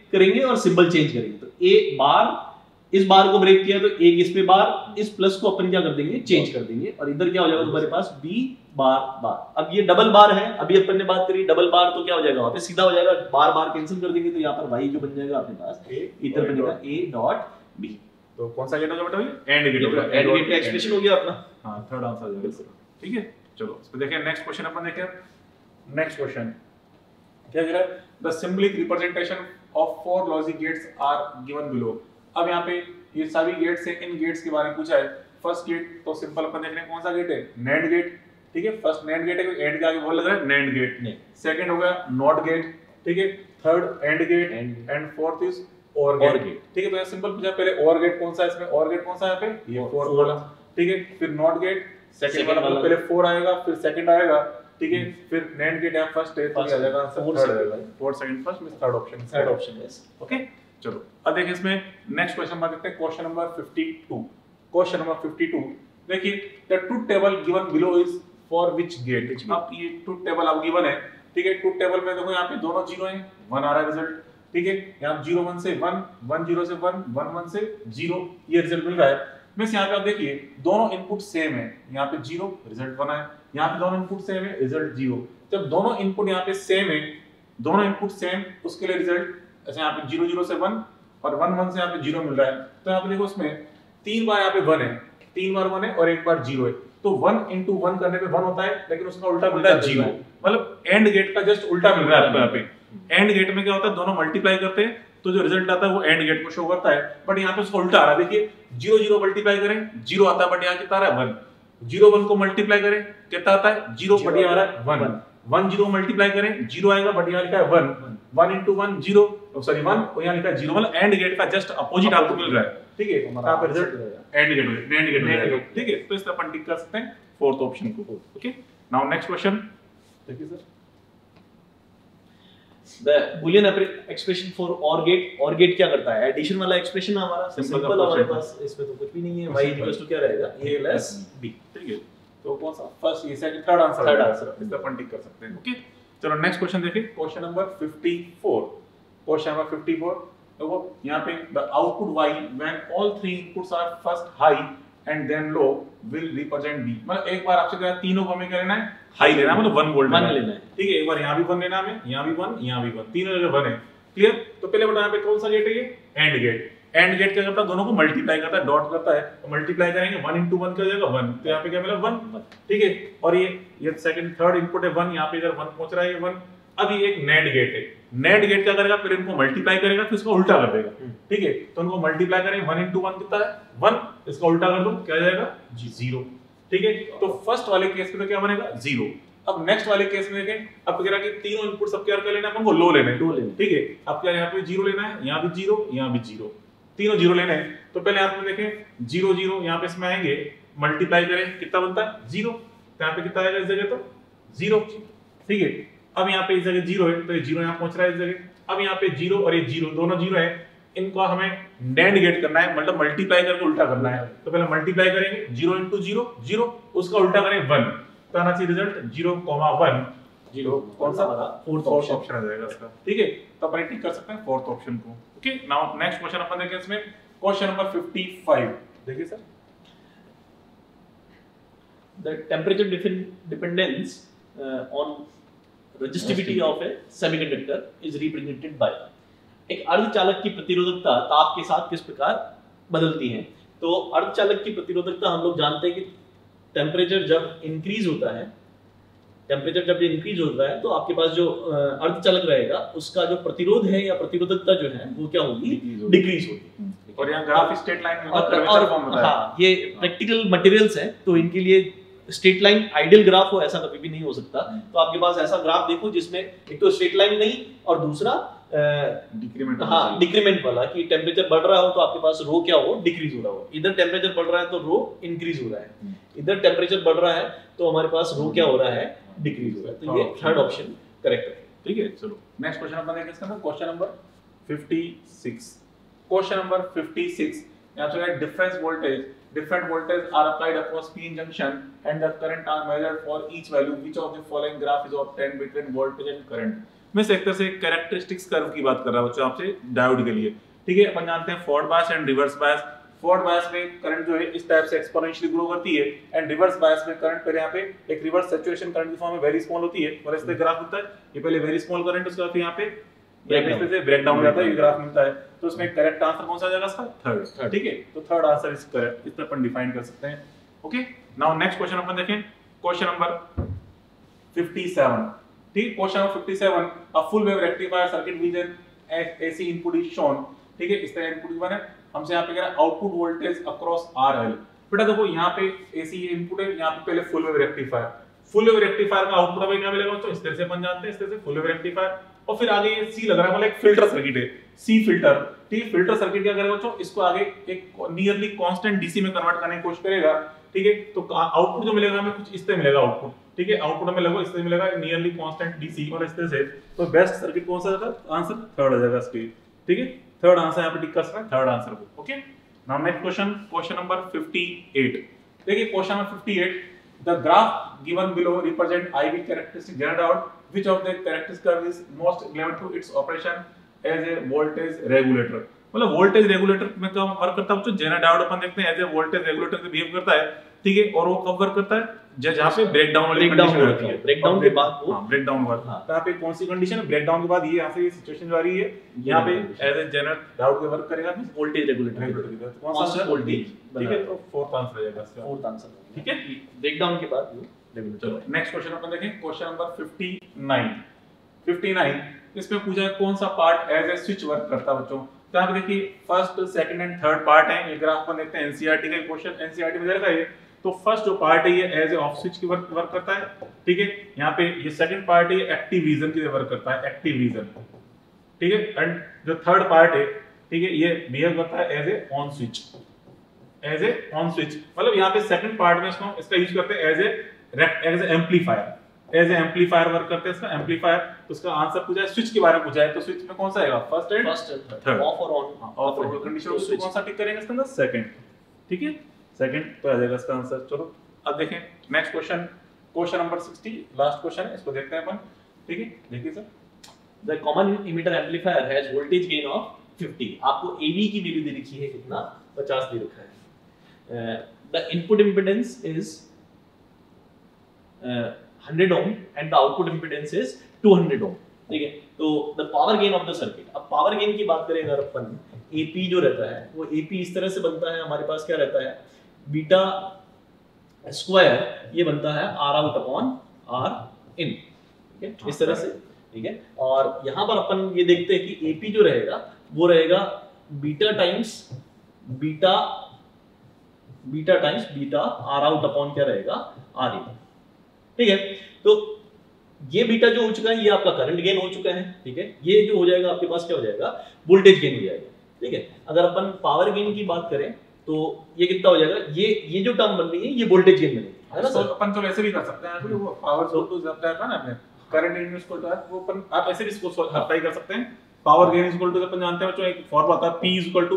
करेंगे और सिंबल चेंज करेंगे। तो ए बार, इस बार को ब्रेक किया तो एक इस पे बार, इस प्लस को अपन क्या कर देंगे, चेंज कर देंगे, और इधर क्या हो जाएगा तुम्हारे पास बी बार बार। अब ये डबल बार है, अभी अपन ने बात करी डबल बार, तो क्या हो जाएगा वहां पे सीधा हो जाएगा, बार बार कैंसिल कर देंगे, तो यहाँ पर वाई जो बन जाएगा अपने पास इधर बनेगा ए डॉट बी। तो कौन सा गेट हो गया बेटा? एंड गेट हो गया। एंड गेट का एक्सप्रेशन हो गया अपना। हां, थर्ड आंसर हो जाएगा। ठीक है, चलो इस पे देखिए नेक्स्ट क्वेश्चन अपन देखिए। नेक्स्ट क्वेश्चन क्या कह रहा है? The symbolic representation of 4 logic gates are given below. अब यहाँ पे ये सभी गेट्स है, इन गेट्स के बारे में पूछा है। फर्स्ट गेट तो सिंपल अपन देख रहे हैं, कौन सा गेट है? Nand gate. ठीक है, फर्स्ट नैंड गेट है, एंड के आगे बोल लग रहा है नैंड गेट। सेकंड हो गया नॉट गेट। ठीक है, third and gate, and fourth is or gate. ठीक है, तो ये सिंपल पूछा पहले और गेट कौन सा है इसमें? और गेट कौन सा है यहाँ पे? ये फोर्थ वाला। ठीक है, फिर नॉट गेट सेकंड वाला, पहले 4 आएगा फिर सेकंड आएगा। ठीक है, फिर नैंड गेट यहाँ फर्स्ट है तो क्या आ जाएगा आंसर? थर्ड आएगा। Fourth second first means third option. Third option yes. Okay, चलो अब देखिए इसमें नेक्स्ट क्वेश्चन बात करते हैं। Question number 52। क्वेश्चन नंबर 52 देखिए, the truth table given below is for which gate. अब ये ट्रुथ टेबल अब गिवन है। ठीक है, ट्रुथ टेबल में देखो यहाँ पे दोनों जीरो हैं, 1 आ रहा है रिजल्ट। ठीक है, यहाँ 0 1 से 1, 1 0 से 1, 1 1 से 0 ये रिजल्ट मिल रहा है। मिस यहाँ पे आप देखिए दोनों इनपुट सेम है, यहाँ पे 0 रिजल्ट 1 है, यहाँ पे दोनों इनपुट सेम है रिजल्ट 0। जब दोनों इनपुट यहाँ पे सेम है, दोनों इनपुट सेम, उसके लिए रिजल्ट ऐसे यहाँ पे 0 0 से 1 और 1 1 से यहाँ पे 0 मिल रहा है। तो यहाँ पे देखो इसमें 3 बार यहाँ पे 1 है, 3 बार 1 है और 1 बार 0 है। तो 1 into 1 करने पे 1 होता है, लेकिन उसका उल्टा मिलता है 0। मतलब एंड गेट का जस्ट उल्टा मिल रहा है आपको यहाँ पे। एंड गेट में क्या होता है, दोनों मल्टीप्लाई करते हैं तो जो रिजल्ट आता है वो एंड गेट को शो करता है। बट यहाँ पे उसका उल्टा आ रहा है। देखिए 0 0 मल्टीप्लाई करें 0 आता है, बट यहाँ कितना आ रहा है 1। 0 1 को मल्टीप्लाई करें कितना आता है 0, बट यहाँ आ रहा है 1। 1 0 मल्टीप्लाई करें 0 आएगा, बट यहाँ लिखा है 1। 1 into 1 0, सॉरी 1 और यहाँ लिखा है 0। मतलब एंड गेट का जस्ट अपोजिट आपको मिल रहा है। ठीक है, यहाँ पे रिजल्ट एंड गेट हो जाएगा, एंड गेट हो जाएगा। ठीक है, तो इस तरह अपन टिक कर सकते हैं फोर्थ ऑप्शन को। ओके, नाउ नेक्स्ट क्वेश्चन देखिए sir. The Boolean expression for OR gate क्या करता है? एडिशन वाला एक्सप्रेशन हमारा सिंपल हमारे पास, इसमें तो कुछ भी नहीं है। y इक्वल्स टू क्या रहेगा? a plus b। ठीक है, तो कौन सा फर्स्ट, ये सेकंड, थर्ड आंसर इस तरह अपन टिक कर सकते हैं। ओके, चलो नेक्स्ट क्वेश्चन देखिए। Question number 54। क्वेश्चन नंबर 54 देखो यहाँ पे the output y when all 3 inputs are first high and then low will represent b। मतलब एक बार आपसे कहा तीनों को हमें क्या लेना है? हाई लेना है, मतलब 1 वोल्ट लेना है। ठीक है, एक बार यहाँ भी 1 लेना है हमें, यहाँ भी 1, यहाँ भी 1, तीनों जगह 1 है। क्लियर? तो पहले बता यहाँ पे कौन सा गेट है? ये एंड गेट। एंड गेट क्या करता है? दोनों को मल्टीप्लाई करता है, डॉट करता है। तो मल्टीप्लाई करेंगे 1 into 1 क्या हो जाएगा 1। तो यहाँ पे क्या मिला 1। ठीक है, और ये सेकंड थर्ड इनपुट है 1, यहाँ पे इधर 1 पहुंच रहा है, ये 1। अब ये एक नेट गेट है। नेट गेट क्या करेगा? फिर इनको मल्टीप्लाई करेगा, फिर इसको उल्टा कर देगा। ठीक है, तो उनको मल्टीप्लाई करेंगे 1 into 1 कितना है 1, इसका उल्टा कर दो क्या जाएगा 0। ठीक है, तो फर्स्ट वाले केस में तो क्या बनेगा 0। अब नेक्स्ट वाले केस में देखें, अब कह रहा है कि तीनों इनपुट सब क्या लेना है हमको? लो लेना है। ठीक है, अब क्या यहाँ पे 0 लेना है, यहाँ भी 0, यहाँ भी 0, तीनों 0 लेने हैं। तो पहले आप देखें 0 0 यहाँ पे इसमें आएंगे, मल्टीप्लाई करें कितना बनता है 0। तो यहाँ पे कितना आएगा इस जगह? तो 0। ठीक है, अब यहाँ पे इस जगह 0 है तो ये 0 यहाँ पहुंच रहा है इस जगह। अब यहाँ पे 0 और ये 0 दोनों 0 है, इनको हमें नैंड गेट करना है, मतलब मल्टीप्लाई करके उल्टा करना है। तो पहले मल्टीप्लाई करेंगे 0 into 0 0, उसका उल्टा करें 1, तो आना चाहिए रिजल्ट 0, 1 0। कौन सा? फोर्थ ऑप्शन आ जाएगा इसका। ठीक है, तो अपन टिक कर सकते हैं फोर्थ ऑप्शन को। ओके, नाउ नेक्स्ट क्वेश्चन अपन देखें इसमें। क्वेश्चन नंबर 55 देखिए sir. The temperature dependence on resistivity of a semiconductor is represented by। एक अर्धचालक की प्रतिरोधकता ताप के साथ किस प्रकार बदलती है? तो अर्धचालक की प्रतिरोधकता हम लोग जानते हैं कि टेम्परेचर जब इंक्रीज होता है, तो आपके पास जो अर्धचालक रहेगा उसका जो प्रतिरोध है या प्रतिरोधकता जो है वो क्या होगी? डिक्रीज होगी। और यहाँ ग्राफ स्ट्रेट लाइन में हाँ, ये प्रैक्टिकल मटेरियल्स हैं तो इनके लिए स्ट्रेट लाइन आइडियल ग्राफ हो ऐसा कभी भी नहीं हो सकता। तो आपके पास ऐसा ग्राफ देखो जिसमें एक तो स्ट्रेट लाइन नहीं और दूसरा डिक्रीमेंट। हाँ, डिक्रीमेंट वाला कि टेम्परेचर बढ़ रहा हो तो आपके पास रो क्या हो? डिक्रीज हो रहा हो। इधर टेम्परेचर बढ़ रहा है तो रो इंक्रीज हो रहा है, इधर टेम्परेचर बढ़ रहा है तो हमारे पास रो क्या हो रहा है? डिक्रीज हो रहा है। तो ये थर्ड ऑप्शन करेक्ट है। ठीक है, चलो नेक्स्ट क्वेश्चन अपन देखेंगे इसका ना। Question number 56। क्वेश्चन नंबर 56 यहाँ पे difference voltage, different voltages are applied across p junction and the current are measured for each value. Which of the following graph is obtained between voltage and current? मैं एक तरह से characteristics curve की बात कर रहा हूं बच्चों आपसे डायोड के लिए, ठीक है। अपन जानते हैं forward bias and reverse bias. Forward bias में करंट जो है इस टाइप से एक्सपोनेंशियली ग्रो करती है, एंड रिवर्स बायस में करंट पहले यहाँ पे एक रिवर्स सैचुरेशन करंट की फॉर्म में वेरी स्मॉल होती है, और इस तरह ग्राफ होता है, ये पहले वेरी स्मॉल करंट, उसके बाद यहाँ पे ब्रेक डाउन हो जाता है, ये ग्राफ मिलता है। तो इसमें करेक्ट आंसर कौन सा आ जाएगा इसका? थर्ड, ठीक है। तो थर्ड आंसर इस करेक्ट, इस तरह अपन डिफाइन कर सकते हैं। ओके, नाउ नेक्स्ट क्वेश्चन अपन देखें, क्वेश्चन नंबर 57, ठीक। Question number 57, a full wave rectifier circuit with an AC input is shown, ठीक है। इस तरह इनपुट गिवन है, हमसे यहाँ पे कह रहा है आउटपुट वोल्टेज अक्रॉस आरएल। बेटा देखो यहाँ पे एसी इनपुट है, यहाँ पे पहले full wave rectifier, full wave rectifier का आउटपुट हमें क्या मिलेगा? तो इस तरह से अपन जानते हैं, इस तरह से फुल वेव रेक्टिफायर, और फिर आगे ये सी लग रहा है, मतलब एक फिल्टर सर्किट है, सी फिल्टर, ठीक है। फिल्टर सर्किट क्या करेगा बच्चों? इसको आगे एक नियरली कांस्टेंट डीसी में कन्वर्ट करने की कोशिश करेगा, ठीक है। तो आउटपुट जो मिलेगा हमें कुछ इस तरह मिलेगा आउटपुट, ठीक है। आउटपुट हमें लगभग इस तरह मिलेगा, नियरली कांस्टेंट डीसी और इस तरह से। तो बेस्ट सर्किट कौन सा होगा? आंसर थर्ड आ जाएगा इसके, ठीक है। थर्ड आंसर यहाँ पे टिक कर सकते हैं, थर्ड आंसर को। Okay, now next question, question number 58। देखिए question number 58, the graph given below represent IV characteristic general doubt, which of the characteristic curve is most relevant to its operation as a voltage regulator। मतलब voltage regulator में कब work करता है? General diode अपन देखते हैं as a voltage regulator से behave करता है, ठीक है। और वो कब वर्क करता है? जहां पे ब्रेक डाउन वाली कंडीशन होती है, ब्रेक डाउन के बाद वो ब्रेक डाउन वर्क। तो यहाँ पे कौन सी कंडीशन है? ब्रेक डाउन के बाद ये यहाँ से ये सिचुएशन जो आ रही है, यहाँ पे एज ए जनरल डायोड के वर्क करेगा, वोल्टेज रेगुलेटर कौन सा वोल्टेज, ठीक है। तो फोर्थ आंसर आ जाएगा इसका, फोर्थ आंसर, ठीक है। ब्रेक डाउन के बाद चलो नेक्स्ट क्वेश्चन अपन देखें, क्वेश्चन नंबर 59। इसमें पूछा है कौन सा part as a switch work करता है बच्चों। तो यहाँ पे देखिए first, second and third part है, ये ग्राफ पर देखते हैं, एनसीईआरटी का क्वेश्चन, एनसीईआरटी में दे रखा है। तो फर्स्ट जो पार्ट है ये एज ए ऑफ स्विच की वर्क करता है, ठीक है। यहाँ पे ये सेकंड पार्ट है, ये एक्टिव रीजन की वर्क करता है, एक्टिव रीजन, ठीक है। एंड जो थर्ड पार्ट है, ठीक है, ये बिहेव करता है as a on switch, as a on switch. मतलब यहाँ पे सेकंड पार्ट में इसका यूज करते हैं as a amplifier, as a amplifier work करते हैं इसका एम्पलीफायर। तो उसका आंसर पूछा है, स्विच के बारे में पूछा है, तो स्विच में कौन सा आएगा? फर्स्ट एंड थर्ड, ऑफ और ऑन, ऑफ और कंडीशन को कौन सा टिक करेंगे इसके अंदर? सेकंड, ठीक है, सेकंड तो आ जाएगा इसका आंसर। चलो अब देखें next question, question number 60, last question है, इसको देखते हैं अपन, ठीक है। देखिए sir, the common emitter amplifier has voltage gain of 50। आपको एवी की वैल्यू दे रखी है, कितना? 50 दे रखा है। The input impedance is 100 ohm and the output impedance is 200 ohm, ठीक है। तो the power gain of the circuit, अब पावर गेन की बात करें अगर अपन, AP जो रहता है वो AP इस तरह से बनता है, हमारे पास क्या रहता है? बीटा स्क्वायर, ये बनता है R out upon R in, ठीक है, इस तरह से, ठीक है। और यहाँ पर अपन ये देखते हैं कि AP जो रहेगा वो रहेगा beta times beta R out upon क्या रहेगा? R in, ठीक है। तो ये बीटा जो हो चुका है ये आपका करंट गेन हो चुका है, ठीक है। ये जो हो जाएगा आपके पास क्या हो जाएगा? वोल्टेज गेन हो जाएगा, ठीक है। अगर अपन पावर गेन की बात करें तो ये कितना हो जाएगा? ये जो टर्म बन रही है ये वोल्टेज गेन बनेगी, है ना सर। अपन तो वैसे भी कर सकते हैं, वो पावर सोर्स तो जब तक है ना अपने करंट गेन इक्वल टू वो अपन आप ऐसे भी इसको अप्लाई कर सकते हैं। पावर गेन इक्वल टू अपन जानते हैं बच्चों, एक फॉर्मूला आता है P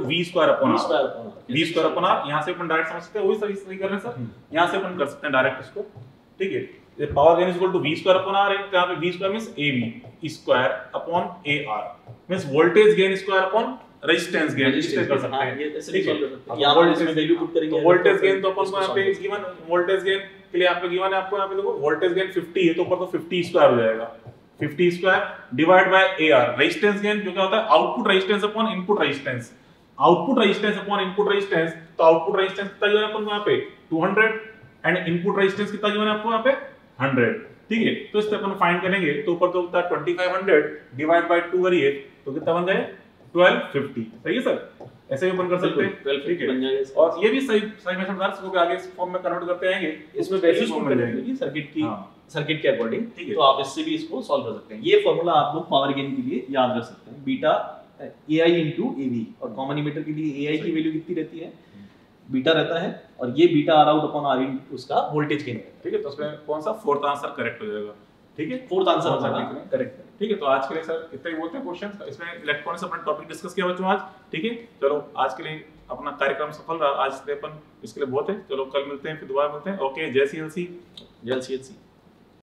V² अपॉन R। यहां से अपन डायरेक्ट समझ सकते हैं, वही सही कर रहे हैं सर, यहां से अपन कर सकते हैं डायरेक्ट इसको, ठीक है। ये power gain equal to V² upon R है, तो यहां पे V² means AV square upon AR means voltage gain square upon resistance gain, इससे कर सकते हैं, ये ऐसे भी सॉल्व कर सकते हैं। यहां पर इसमें वैल्यू पुट करेंगे, तो वोल्टेज गेन तो अपन को यहां पे गिवन, वोल्टेज गेन के लिए आपको गिवन है, आपको यहां पे देखो वोल्टेज गेन 50 है, तो ऊपर तो 50 स्क्वायर हो जाएगा, 50 square divide by AR। Resistance gain जो क्या होता है? Output resistance upon input resistance, output resistance upon input resistance. तो आउटपुट रेजिस्टेंस कितना गिवन है अपन को यहां पे? 200, एंड इनपुट रेजिस्टेंस कितना गिवन है आपको यहां पे? 100, ठीक है। तो इससे अपन फाइंड करेंगे, तो ऊपर तो होता है 2500 डिवाइड बाय 2 करिए तो कितना बन जाए? 1250, सही है सर। ऐसे भी अपन कर सकते हैं, ठीक है। और ये भी सही मेथड है, इसको आगे इस फॉर्म में कन्वर्ट करते आएंगे, इसमें वैल्यूज पुट करेंगे सर्किट की, सर्किट के अकॉर्डिंग, ठीक है। तो आप इससे भी इसको सॉल्व कर सकते हैं। ये फार्मूला आप लोग पावर गेन के लिए याद रख सकते हैं, बीटा AI into AV। और कॉमन इमीटर के लिए AI की वैल्यू कितनी रहती है? बीटा रहता है, और ये beta R out upon R in उसका वोल्टेज गेन है, ठीक है। तो उसमें कौन सा फोर्थ आंसर करेक्ट हो जाएगा, ठीक है। फोर्थ आंसर करेक्ट है, ठीक है। तो आज के लिए सर इतना ही बोलते हैं क्वेश्चन, इसमें इलेक्ट्रॉनिक्स अपना टॉपिक डिस्कस किया बच्चों आज, ठीक है। चलो आज के लिए अपना कार्यक्रम सफल रहा, आज से अपन इसके लिए बहुत है। चलो कल मिलते हैं, फिर दोबारा मिलते हैं। ओके, जय CLC।